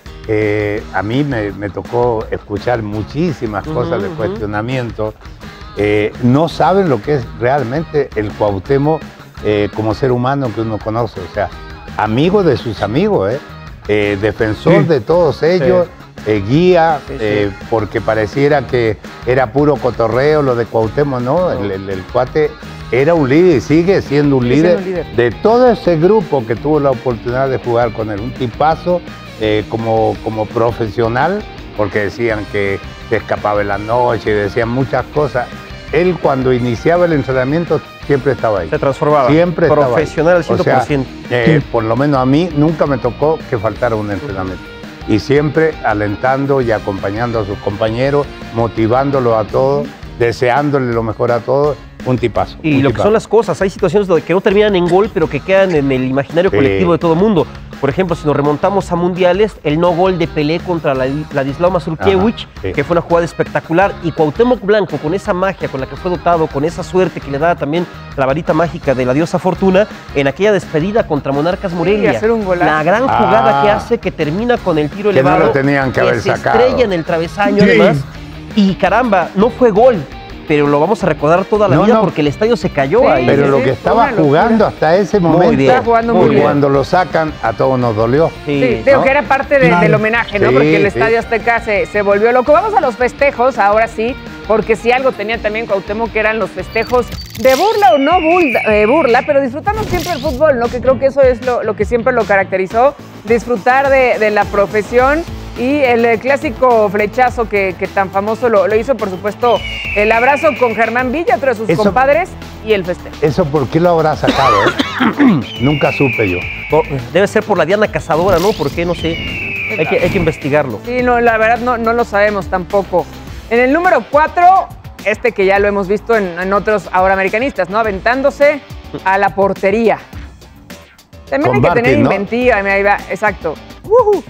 eh, a mí me, me tocó escuchar muchísimas Ujú, cosas de ujú. cuestionamiento. Eh, no saben lo que es realmente el Cuauhtémoc eh, como ser humano que uno conoce. O sea, amigo de sus amigos, ¿eh? Eh, defensor Sí. de todos ellos. Eh, guía, Sí, sí. eh, porque pareciera que era puro cotorreo lo de Cuauhtémoc, ¿no? El, el- el cuate era un líder y sigue siendo un Sigue líder, siendo un líder. de todo ese grupo que tuvo la oportunidad de jugar con él. Un tipazo eh, como, como profesional, porque decían que se escapaba en la noche, decían muchas cosas. Él cuando iniciaba el entrenamiento siempre estaba ahí. Se transformaba. Siempre estaba ahí. Profesional al cien por ciento. O sea, eh, por lo menos a mí nunca me tocó que faltara un entrenamiento. Y siempre alentando y acompañando a sus compañeros, motivándolos a todos, deseándole lo mejor a todos. Un tipazo. Y un lo que tipazo. son las cosas, hay situaciones donde que no terminan en gol, pero que quedan en el imaginario Sí. colectivo de todo el mundo. Por ejemplo, si nos remontamos a mundiales, el no gol de Pelé contra la- Ladislao Mazurkiewicz, Ajá, sí. que fue una jugada espectacular, y Cuauhtémoc Blanco, con esa magia con la que fue dotado, con esa suerte que le da también la varita mágica de la diosa Fortuna, en aquella despedida contra Monarcas Morelia. hacer un golazo. La gran jugada Ah. que hace, que termina con el tiro Que no elevado, lo tenían que haber se sacado. estrella en el travesaño Sí. además. Y caramba, no fue gol, pero lo vamos a recordar toda la No, vida no. porque el estadio se cayó Sí, ahí. Pero sí, lo sí, que fue estaba una locura. jugando hasta ese Muy momento, bien. Estaba jugando muy y bien. cuando lo sacan, a todos nos dolió. Sí, digo ¿no? que era parte de- Claro. del homenaje, ¿no? Sí, Porque el sí. Estadio Azteca se, se volvió loco. Vamos a los festejos, ahora sí, porque si algo tenía también Cuauhtémoc, que eran los festejos de burla o no burla, eh, burla, pero disfrutando siempre el fútbol, ¿no? Que creo que eso es lo, lo que siempre lo caracterizó, disfrutar de, de la profesión y el eh, clásico flechazo que, que tan famoso lo, lo hizo, por supuesto, el abrazo con Germán Villa, otro de sus Eso- compadres, y el festejo. ¿Eso por qué lo habrá sacado? eh? Nunca supe yo. Por- Debe ser por la Diana Cazadora, ¿no? ¿Por qué? No sé. Hay que, hay que investigarlo. Sí, no, la verdad no, no lo sabemos tampoco. En el número cuatro, este que ya lo hemos visto en, en otros ahora americanistas, ¿no? Aventándose a la portería. También Con hay que Barkley, tener ¿no? inventiva, ahí va, exacto. Ujú.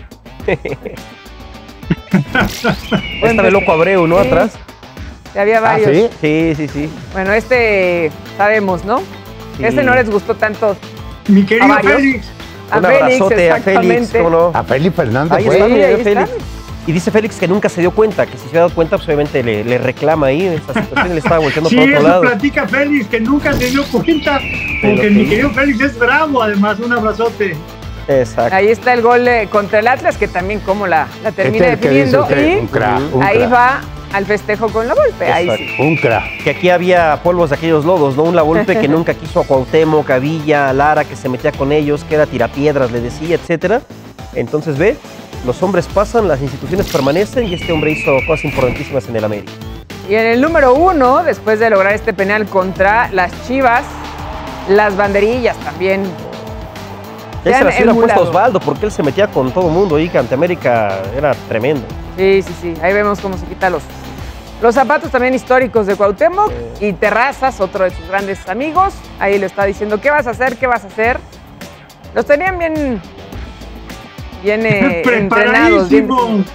Esta de Loco Abreu, ¿no? Sí. Atrás. Ya había ¿Ah, varios. sí? Sí, sí, sí. Bueno, este sabemos, ¿no? Sí. Este no les gustó tanto Mi a querido varios. Félix, A Un Félix, abrazote a Félix, exactamente. ¿cómo no? A Félix Fernández Ahí fue. está, Sí, mira, ahí Félix. está. Y dice Félix que nunca se dio cuenta, que si se hubiera dado cuenta, pues obviamente le, le reclama ahí esta situación y le estaba volteando sí, para otro eso lado. platica Félix, que nunca se dio cuenta, Pero porque sí. mi querido Félix es bravo, además, un abrazote. Exacto. Ahí está el gol eh, contra el Atlas, que también como la, la termina Este es el que dice definiendo. usted, Y un crack, un ahí crack. va al festejo con la golpe. Ahí sí. Exacto. Un crack. Que aquí había polvos de aquellos lodos, ¿no? Un La Volpe que nunca quiso a Cuauhtémoc, a Villa, a Lara, que se metía con ellos, que era tirapiedras, le decía, etcétera. Entonces, ve, los hombres pasan, las instituciones permanecen y este hombre hizo cosas importantísimas en el América. Y en el número uno, después de lograr este penal contra las Chivas, las banderillas también. Ese Se han la hubiera puesto emulado. Osvaldo, porque él se metía con todo el mundo ahí, que ante América era tremendo. Sí, sí, sí. Ahí vemos cómo se quita los, los zapatos también históricos de Cuauhtémoc. Y Terrazas, otro de sus grandes amigos. Ahí le está diciendo, ¿qué vas a hacer? ¿Qué vas a hacer? Los tenían bien, bien eh, entrenados. Bien- Preparadísimo.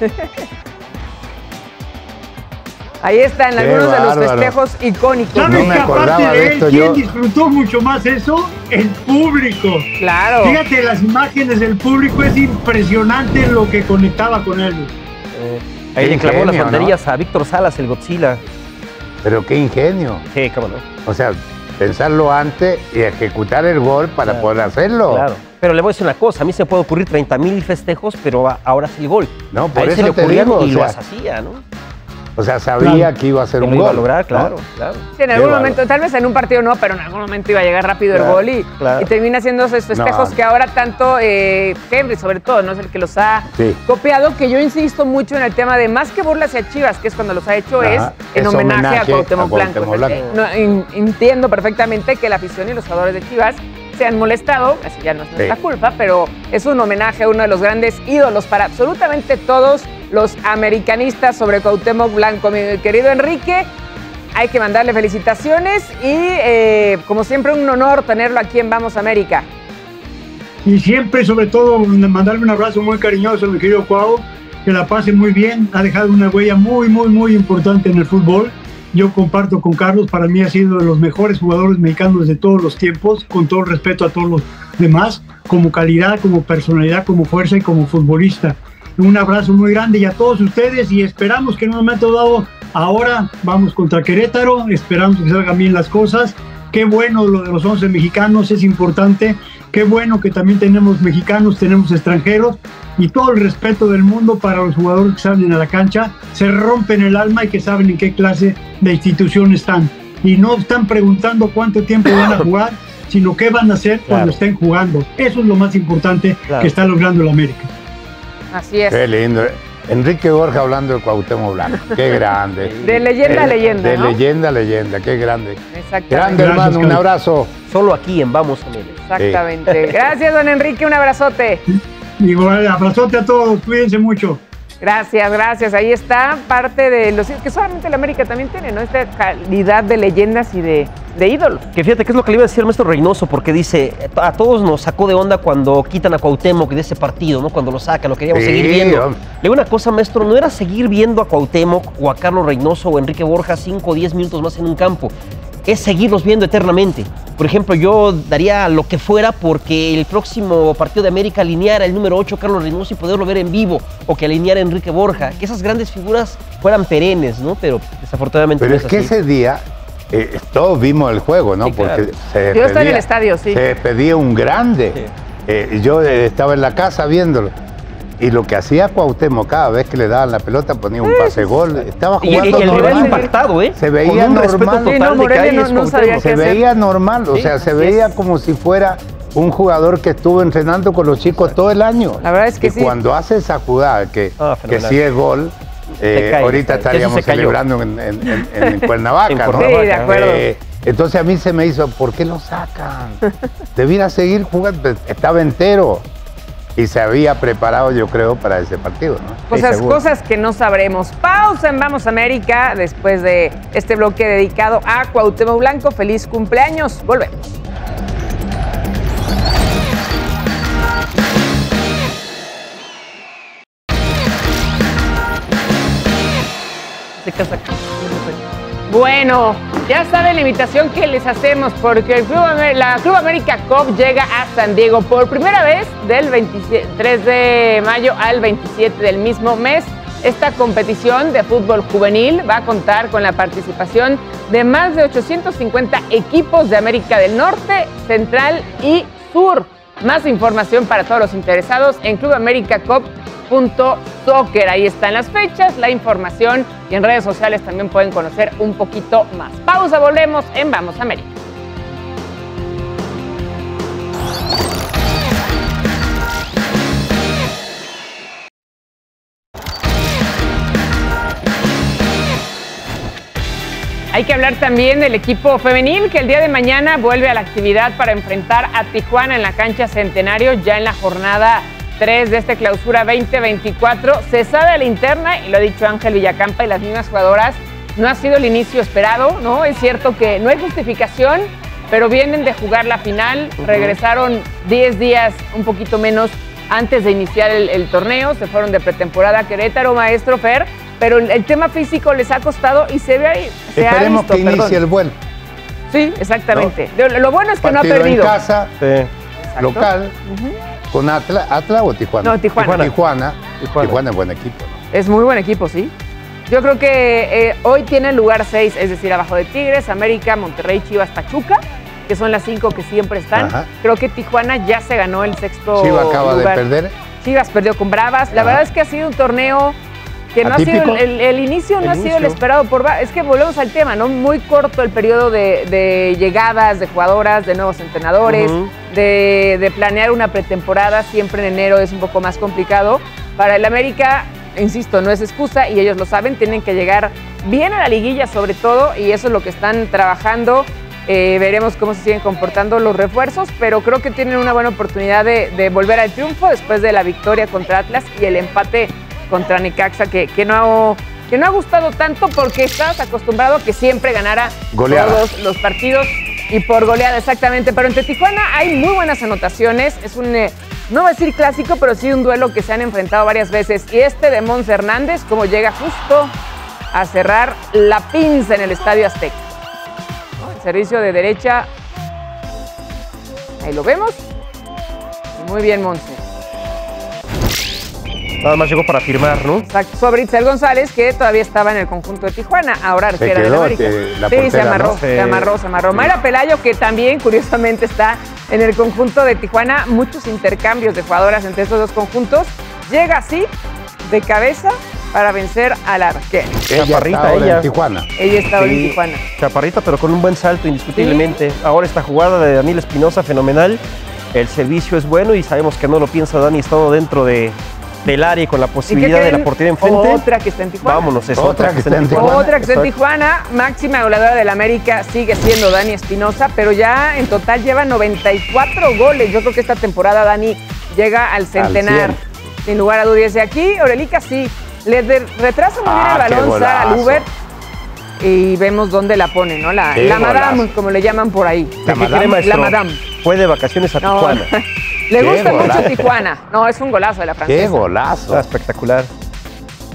Ahí están Qué algunos de los bárbaro. festejos icónicos. ¿Sabes No me que aparte acordaba de de él, esto, quién yo. disfrutó mucho más eso? El público. Claro. Fíjate, las imágenes del público es impresionante lo que conectaba con él. Eh, ahí Qué le clavó las ingenio, banderillas a Víctor Salas, el Godzilla. Pero qué ingenio. Sí, cómo no. O sea, pensarlo antes y ejecutar el gol para Claro. poder hacerlo. Claro. Pero le voy a decir una cosa, a mí se me puede ocurrir treinta mil festejos, pero a- ahora es el gol. No, por a él se eso le te ocurrían digo, y o lo sea, hacía, ¿no? O sea, sabía Claro. que iba a ser Que un lo iba gol. a lograr, ¿no? claro, claro. Sí, en Qué algún bárbaro. momento, tal vez en un partido no, pero en algún momento iba a llegar rápido el Claro, gol y, claro. y termina haciendo esos festejos No. que ahora tanto eh, Henry, sobre todo, no es el que los ha Sí. copiado, que yo insisto mucho en el tema de más que burla hacia Chivas, que es cuando los ha hecho, Ajá, es en es homenaje, homenaje a Cuauhtémoc a Blanco. Cuauhtémoc O sea, Blanco. no, en- entiendo perfectamente que la afición y los jugadores de Chivas se han molestado, así ya no es nuestra Sí. culpa, pero es un homenaje a uno de los grandes ídolos para absolutamente todos los americanistas sobre Cuauhtémoc Blanco. Mi querido Enrique, hay que mandarle felicitaciones y, eh, como siempre, un honor tenerlo aquí en Vamos América. Y siempre, sobre todo, mandarle un abrazo muy cariñoso a mi querido Cuau, que la pase muy bien, ha dejado una huella muy, muy, muy importante en el fútbol. Yo comparto con Carlos, para mí ha sido de los mejores jugadores mexicanos de todos los tiempos, con todo el respeto a todos los demás, como calidad, como personalidad, como fuerza y como futbolista. Un abrazo muy grande y a todos ustedes y esperamos que en un momento dado, ahora vamos contra Querétaro, esperamos que salgan bien las cosas. Qué bueno lo de los once mexicanos, es importante. Qué bueno que también tenemos mexicanos, tenemos extranjeros y todo el respeto del mundo para los jugadores que salen a la cancha, se rompen el alma y que saben en qué clase de institución están. Y no están preguntando cuánto tiempo van a jugar, sino qué van a hacer cuando Claro. estén jugando. Eso es lo más importante Claro. que está logrando el América. Así es. Qué lindo. Enrique Borja hablando de Cuauhtémoc Blanco. Qué grande. De leyenda a Eh, leyenda, De ¿no? leyenda a leyenda. Qué grande. Exactamente. Grande, Gracias, hermano. Un Carlos. abrazo. Solo aquí en Vamos América. Exactamente. Gracias, don Enrique, un abrazote. Igual, abrazote a todos, cuídense mucho. Gracias, gracias. Ahí está parte de los que solamente el América también tiene, ¿no? Esta calidad de leyendas y de, de ídolos. Que fíjate que es lo que le iba a decir al maestro Reynoso, porque dice, a todos nos sacó de onda cuando quitan a Cuauhtémoc de ese partido, ¿no? Cuando lo sacan, lo queríamos Sí, seguir viendo. hombre. Le digo una cosa, maestro, no era seguir viendo a Cuauhtémoc o a Carlos Reynoso o a Enrique Borja cinco o diez minutos más en un campo. es seguirlos viendo eternamente. Por ejemplo, yo daría lo que fuera porque el próximo partido de América alineara el número ocho, Carlos Reynoso, y poderlo ver en vivo, o que alineara Enrique Borja, que esas grandes figuras fueran perennes, ¿no? Pero desafortunadamente Pero no es, es que así. ese día eh, todos vimos el juego, ¿no? Sí, claro. Porque se Yo estoy en el despedía- estadio, sí. Se despedía un grande. Sí. Eh, yo eh, estaba en la casa viéndolo. Y lo que hacía Cuauhtémoc cada vez que le daban la pelota ponía un pase gol. Estaba Y, y jugando el rival normal. impactado, ¿eh? Se veía Con un respeto normal. total Sí, no, de que Morelia ahí no- es no sabía Cuauhtémoc. qué Se hacer. veía normal, o Sí, sea, se así veía es. como si fuera un jugador que estuvo entrenando con los chicos todo el año. La verdad es que y sí. cuando hace esa jugada, que, Ah, que fenomenal. sí es gol, eh, Se cae, ahorita se cae. estaríamos Jesús se cayó. celebrando en, en, en- en Cuernavaca, En ¿no? Cuernavaca. Sí, de acuerdo. Eh, entonces a mí se me hizo, ¿por qué lo sacan? Debiera seguir jugando, estaba entero. Y se había preparado, yo creo, para ese partido, ¿no? Cosas, Sí, seguro. cosas que no sabremos. Pausa en Vamos América después de este bloque dedicado a Cuauhtémoc Blanco. Feliz cumpleaños. Volvemos. Se casa. Bueno, ya saben la invitación que les hacemos porque el Club Amer- la Club América Cup llega a San Diego por primera vez del veintitrés de mayo al veintisiete del mismo mes. Esta competición de fútbol juvenil va a contar con la participación de más de ochocientos cincuenta equipos de América del Norte, Central y Sur. Más información para todos los interesados en club america cup punto soccer. Ahí están las fechas, la información y en redes sociales también pueden conocer un poquito más. Pausa, volvemos en Vamos América. Hay que hablar también del equipo femenil que el día de mañana vuelve a la actividad para enfrentar a Tijuana en la cancha Centenario ya en la jornada tres de este clausura veinte veinticuatro. Se sabe a la interna, y lo ha dicho Ángel Villacampa y las mismas jugadoras, no ha sido el inicio esperado, ¿no? Es cierto que no hay justificación, pero vienen de jugar la final, uh-huh. regresaron diez días, un poquito menos, antes de iniciar el, el torneo, se fueron de pretemporada a Querétaro, maestro Fer, pero el, el tema físico les ha costado y se ve ahí. Se Esperemos ha visto, que inicie perdón. el vuelo. Sí, exactamente. ¿No? Lo, lo bueno es que Partido no ha perdido. en casa, Sí. local, Uh-huh. con Atlas, Atlas o Tijuana. No, Tijuana. Tijuana. Tijuana, Tijuana. Tijuana es buen equipo, ¿no? Es muy buen equipo, sí. Yo creo que eh, hoy tiene el lugar seis, es decir, abajo de Tigres, América, Monterrey, Chivas, Pachuca, que son las cinco que siempre están. Ajá. Creo que Tijuana ya se ganó el sexto Chivas acaba lugar. de perder. Chivas perdió con Bravas. La Ajá. verdad es que ha sido un torneo que no ¿Atípico? ha sido el, el, el inicio, no El ha sido inicio. el esperado por Va- es que volvemos al tema, ¿no? Muy corto el periodo de, de llegadas de jugadoras, de nuevos entrenadores, Ujú. de, de planear una pretemporada. Siempre en enero es un poco más complicado. Para el América, insisto, no es excusa y ellos lo saben, tienen que llegar bien a la liguilla sobre todo y eso es lo que están trabajando. Eh, veremos cómo se siguen comportando los refuerzos, pero creo que tienen una buena oportunidad de, de volver al triunfo después de la victoria contra Atlas y el empate contra Necaxa, que, que, no, que no ha gustado tanto porque estás acostumbrado a que siempre ganara Goleada. todos los partidos y por goleada, exactamente. Pero entre Tijuana hay muy buenas anotaciones, es un, eh, no voy a decir clásico, pero sí un duelo que se han enfrentado varias veces. Y este de Mons Hernández, como llega justo a cerrar la pinza en el Estadio Azteca. El servicio de derecha, ahí lo vemos. Muy bien, Monse. Nada más llegó para firmar, ¿no? Exacto. Sobre Itzel González, que todavía estaba en el conjunto de Tijuana, ahora Se arquera de quedó, América. eh, la sí, se portera, amarró, ¿no? se amarró, se amarró. Mayra Pelayo, que también, curiosamente, está en el conjunto de Tijuana. Muchos intercambios de jugadoras entre estos dos conjuntos. Llega así, de cabeza, para vencer a la arquera. Ella Chaparrita, está ahora ella. en Tijuana. Ella está ahora en Sí, Tijuana. Chaparrita, pero con un buen salto, indiscutiblemente. Ahora esta jugada de Daniel Espinosa, fenomenal. El servicio es bueno y sabemos que no lo piensa Dani estando dentro de, del área y con la ¿Y qué posibilidad de creen? la portería enfrente. Otra que está en Tijuana. Vámonos, es Otra otra, que está en Tijuana. Otra que está en Exacto. Tijuana, máxima goleadora del América sigue siendo Dani Espinosa, pero ya en total lleva noventa y cuatro goles. Yo creo que esta temporada Dani llega al centenar. Sin lugar a dudas. Desde aquí, Aurelica sí, le de- retrasa muy bien Ah, el qué balón Sara golazo. Luber y vemos dónde la pone, ¿no? La, Qué la Madame, golazo. como le llaman por ahí. ¿De qué cree, maestro? La Madame. Fue de vacaciones a No, Tijuana. le Qué gusta mucho golazo. Tijuana. No, es un golazo de la francesa. ¡Qué golazo! Ah, espectacular.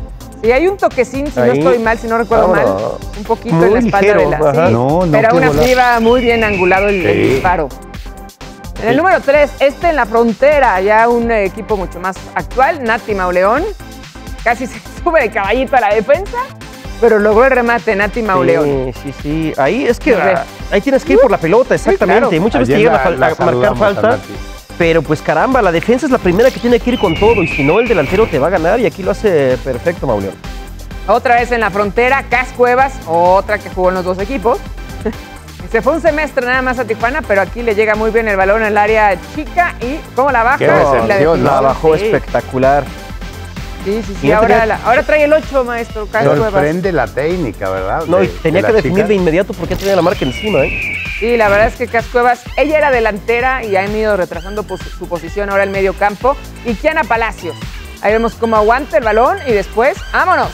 Y hay un toquecín, si Ahí. no estoy mal, si no recuerdo Vámonos. mal, un poquito Muy en la espalda ligero, de la... ajá. Sí, No, no, pero aún qué así golazo. iba muy bien angulado el, el Sí. disparo. En el número tres, este en la frontera, ya un eh, equipo mucho más actual, Nati Mauleón. Casi se sube de caballito a la defensa, pero logró el remate Nati Mauleón. Sí, sí, sí. Ahí es que A ver. ah, ahí tienes que ir por la pelota, exactamente. claro. Muchas veces Ayer te llegan a, la- fal- la a marcar saludamos a falta, Nati. pero pues caramba, la defensa es la primera que tiene que ir con todo y si no el delantero te va a ganar y aquí lo hace perfecto Mauleón. Otra vez en la frontera, Cas Cuevas, otra que jugó en los dos equipos. Se fue un semestre nada más a Tijuana, pero aquí le llega muy bien el balón en el área chica y cómo la baja. Qué Y la decepción, definición. La bajó Sí. espectacular. Sí, sí, sí. Y no Ahora, tenía- la- ahora trae el ocho, maestro Cas Cuevas. Sorprende la técnica, ¿verdad? No, y De- tenía de que la definir chica. de inmediato porque tenía la marca encima, ¿eh? Sí, la verdad es que Cas Cuevas, ella era delantera y han ido retrasando pos- su posición ahora en medio campo. Y Kiana Palacios. Ahí vemos cómo aguanta el balón y después, ¡vámonos!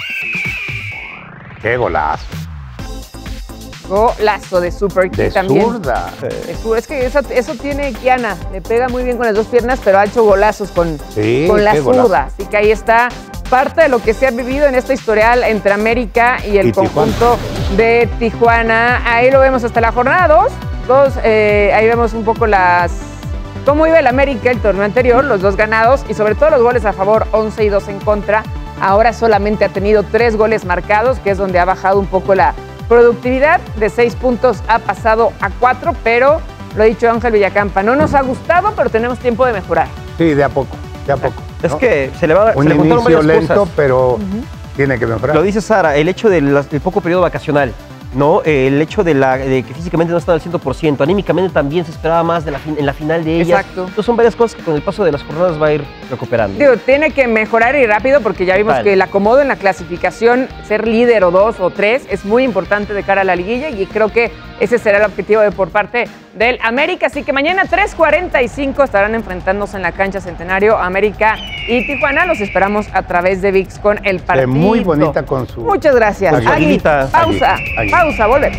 Qué golazo. Golazo de Super Key De también. zurda. Es, sur- es que eso, eso tiene Kiana, le pega muy bien con las dos piernas, pero ha hecho golazos con, Sí, con la qué golazo. zurda. Así que ahí está parte de lo que se ha vivido en esta historial entre América y el Y Tijuana. conjunto de Tijuana. Ahí lo vemos hasta la jornada dos. Dos, eh, ahí vemos un poco las cómo iba el América el torneo anterior, los dos ganados y sobre todo los goles a favor, once y dos en contra. Ahora solamente ha tenido tres goles marcados, que es donde ha bajado un poco la productividad. De seis puntos ha pasado a cuatro, pero lo ha dicho Ángel Villacampa, no nos ha gustado, pero tenemos tiempo de mejorar. Sí, de a poco, de a poco. Es ¿no? que se le, va, Un se le juntaron inicio varias lento, cosas. pero tiene que mejorar. Lo dice Sara, el hecho del, del poco periodo vacacional, ¿no? El hecho de, la, de que físicamente no están al cien por ciento, anímicamente también se esperaba más de la fin- en la final de ellas. Exacto. Entonces son varias cosas que con el paso de las jornadas va a ir recuperando. Digo, tiene que mejorar y rápido porque ya vimos Total. que el acomodo en la clasificación, ser líder o dos o tres, es muy importante de cara a la liguilla y creo que ese será el objetivo de por parte del América. Así que mañana tres cuarenta y cinco estarán enfrentándose en la cancha Centenario América y Tijuana. Los esperamos a través de ViX con el Eh, partido. muy bonita con su... Muchas gracias. Agui- Agui, Aguilita. pausa, Agui- Agui. pausa, volvemos.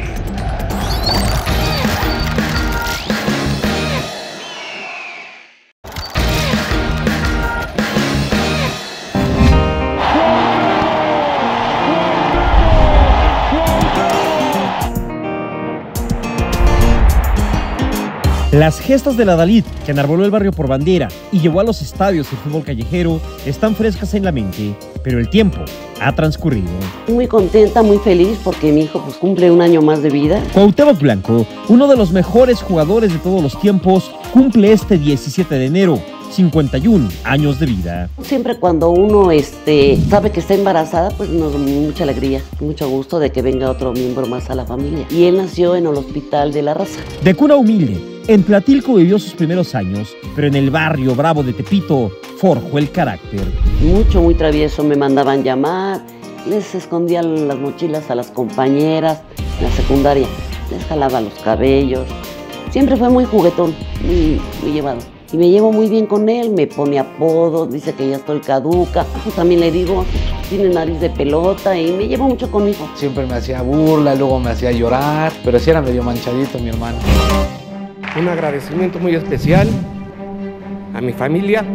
Las gestas de la Dalit, que enarboló el barrio por bandera y llevó a los estadios el fútbol callejero, están frescas en la mente, pero el tiempo ha transcurrido. Muy contenta, muy feliz porque mi hijo pues, cumple un año más de vida. Cuauhtémoc Blanco, uno de los mejores jugadores de todos los tiempos, cumple este diecisiete de enero, cincuenta y un años de vida. Siempre cuando uno este, sabe que está embarazada, pues nos da mucha alegría, mucho gusto de que venga otro miembro más a la familia. Y él nació en el Hospital de la Raza. De cuna humilde, en Tlatilco vivió sus primeros años, pero en el barrio bravo de Tepito forjó el carácter. Mucho, muy travieso, me mandaban llamar, les escondía las mochilas a las compañeras en la secundaria, les jalaba los cabellos. Siempre fue muy juguetón, muy, muy llevado. Y me llevo muy bien con él, me pone apodos, dice que ya estoy caduca. Pues también le digo, tiene nariz de pelota y me llevo mucho con mi hijo. Siempre me hacía burla, luego me hacía llorar, pero sí era medio manchadito mi hermano. Un agradecimiento muy especial a mi familia,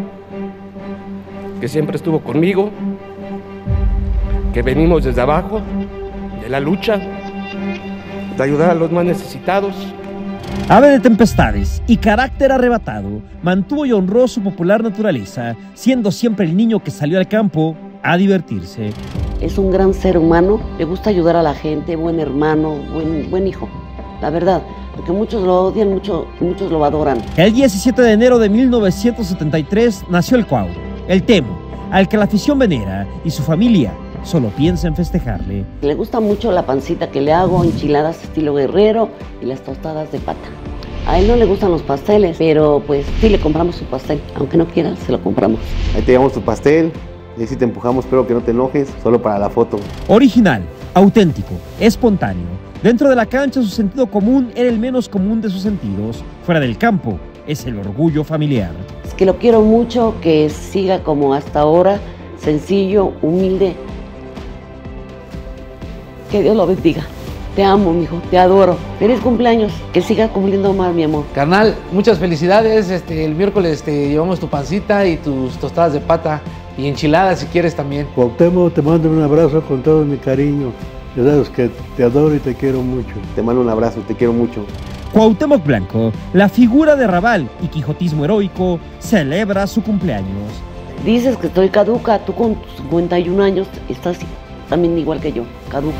que siempre estuvo conmigo, que venimos desde abajo, de la lucha, de ayudar a los más necesitados. Ave de tempestades y carácter arrebatado, mantuvo y honró su popular naturaleza, siendo siempre el niño que salió al campo a divertirse. Es un gran ser humano, le gusta ayudar a la gente, buen hermano, buen, buen hijo, la verdad. Porque muchos lo odian, mucho, muchos lo adoran. El diecisiete de enero de mil novecientos setenta y tres nació el Cuau, el Temo, al que la afición venera y su familia solo piensa en festejarle. Le gusta mucho la pancita que le hago, enchiladas estilo guerrero y las tostadas de pata. A él no le gustan los pasteles, pero pues sí le compramos su pastel. Aunque no quiera, se lo compramos. Ahí te llevamos tu pastel, y si te empujamos, espero que no te enojes, solo para la foto. Original, auténtico, espontáneo. Dentro de la cancha su sentido común era el menos común de sus sentidos. Fuera del campo es el orgullo familiar. Es que lo quiero mucho, que siga como hasta ahora, sencillo, humilde. Que Dios lo bendiga. Te amo, mijo, te adoro. Feliz cumpleaños, que siga cumpliendo más, mi amor. Carnal, muchas felicidades. Este, el miércoles te llevamos tu pancita y tus tostadas de pata. Y enchiladas si quieres también. Cuauhtémoc, te mando un abrazo con todo mi cariño. Ya sabes que te adoro y te quiero mucho. Te mando un abrazo, te quiero mucho. Cuauhtémoc Blanco, la figura de Raval y quijotismo heroico, celebra su cumpleaños. Dices que estoy caduca, tú con tus cincuenta y un años estás también igual que yo, caduco.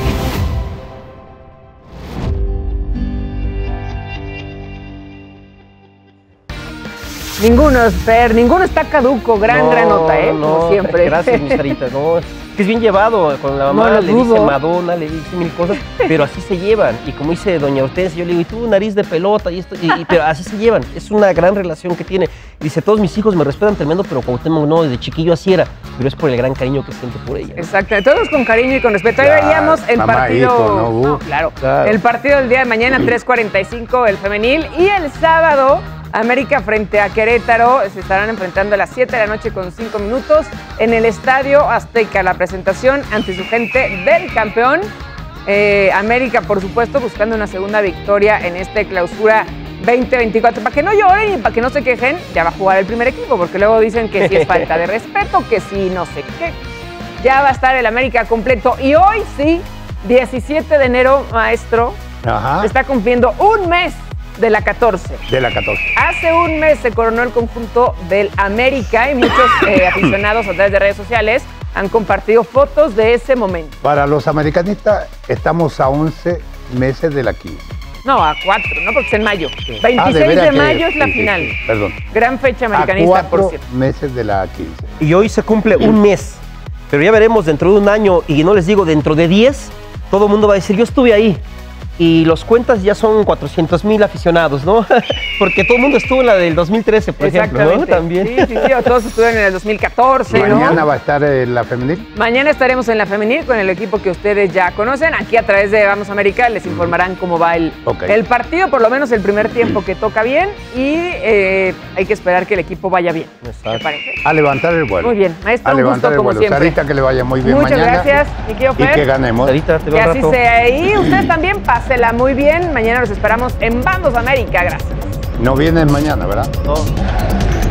Ninguno, Fer, ninguno está caduco. Gran, No, gran nota, ¿eh? no, Como siempre. Gracias, mi Sarita. No, es que es bien llevado. Con la mamá No lo le dudo. dice Madonna, le dice mil cosas, pero así se llevan. Y como dice doña Hortensia, yo le digo, y tú nariz de pelota, y esto, y, y- pero así se llevan. Es una gran relación que tiene. Dice, todos mis hijos me respetan tremendo, pero Cuauhtémoc no, desde chiquillo así era. Pero es por el gran cariño que siente por ella. Exacto, todos con cariño y con respeto. Ahí Claro, veíamos el mamá, partido. hijo, ¿no? Uh, No, claro. claro. El partido del día de mañana, tres cuarenta y cinco, el femenil. Y el sábado, América frente a Querétaro. Se estarán enfrentando a las siete de la noche con cinco minutos en el Estadio Azteca. La presentación ante su gente del campeón. Eh, América, por supuesto, buscando una segunda victoria en este clausura veinte veinticuatro. Para que no lloren y para que no se quejen, ya va a jugar el primer equipo, porque luego dicen que sí es falta de respeto, que sí no sé qué. Ya va a estar el América completo. Y hoy sí, diecisiete de enero, maestro, Ajá. está cumpliendo un mes de la catorce. De la catorce. Hace un mes se coronó el conjunto del América y muchos eh, aficionados a través de redes sociales han compartido fotos de ese momento. Para los americanistas, estamos a once meses de la quince. No, a cuatro, ¿no? Porque es en mayo. Ah, veintiséis de veras de que- mayo es la sí, sí, final. sí, perdón. Gran fecha A americanista, cuatro por cierto. meses de la quince. Y hoy se cumple un mes. Pero ya veremos dentro de un año, y no les digo dentro de diez, todo el mundo va a decir, yo estuve ahí. Y los cuentas ya son cuatrocientos mil aficionados, ¿no? Porque todo el mundo estuvo en la del dos mil trece, por ejemplo, ¿no? Exactamente. También. Sí, sí, sí. o Todos estuvieron en el dos mil catorce, ¿no? Mañana va a estar eh, la femenil. Mañana estaremos en la femenil con el equipo que ustedes ya conocen. Aquí a través de Vamos América les informarán cómo va el, Ok. el partido, por lo menos el primer tiempo que toca bien. Y eh, hay que esperar que el equipo vaya bien. ¿Te parece? A levantar el vuelo. Muy bien, maestro, A un levantar gusto el como vuelo. siempre. Sarita, que le vaya muy bien Muchas mañana. gracias, mi querido Y Fer. que ganemos. Sarita, te Que veo un así rato. sea. Y ustedes también pásela muy bien. Mañana los esperamos en Vamos América. Gracias. No vienen mañana, ¿verdad? No.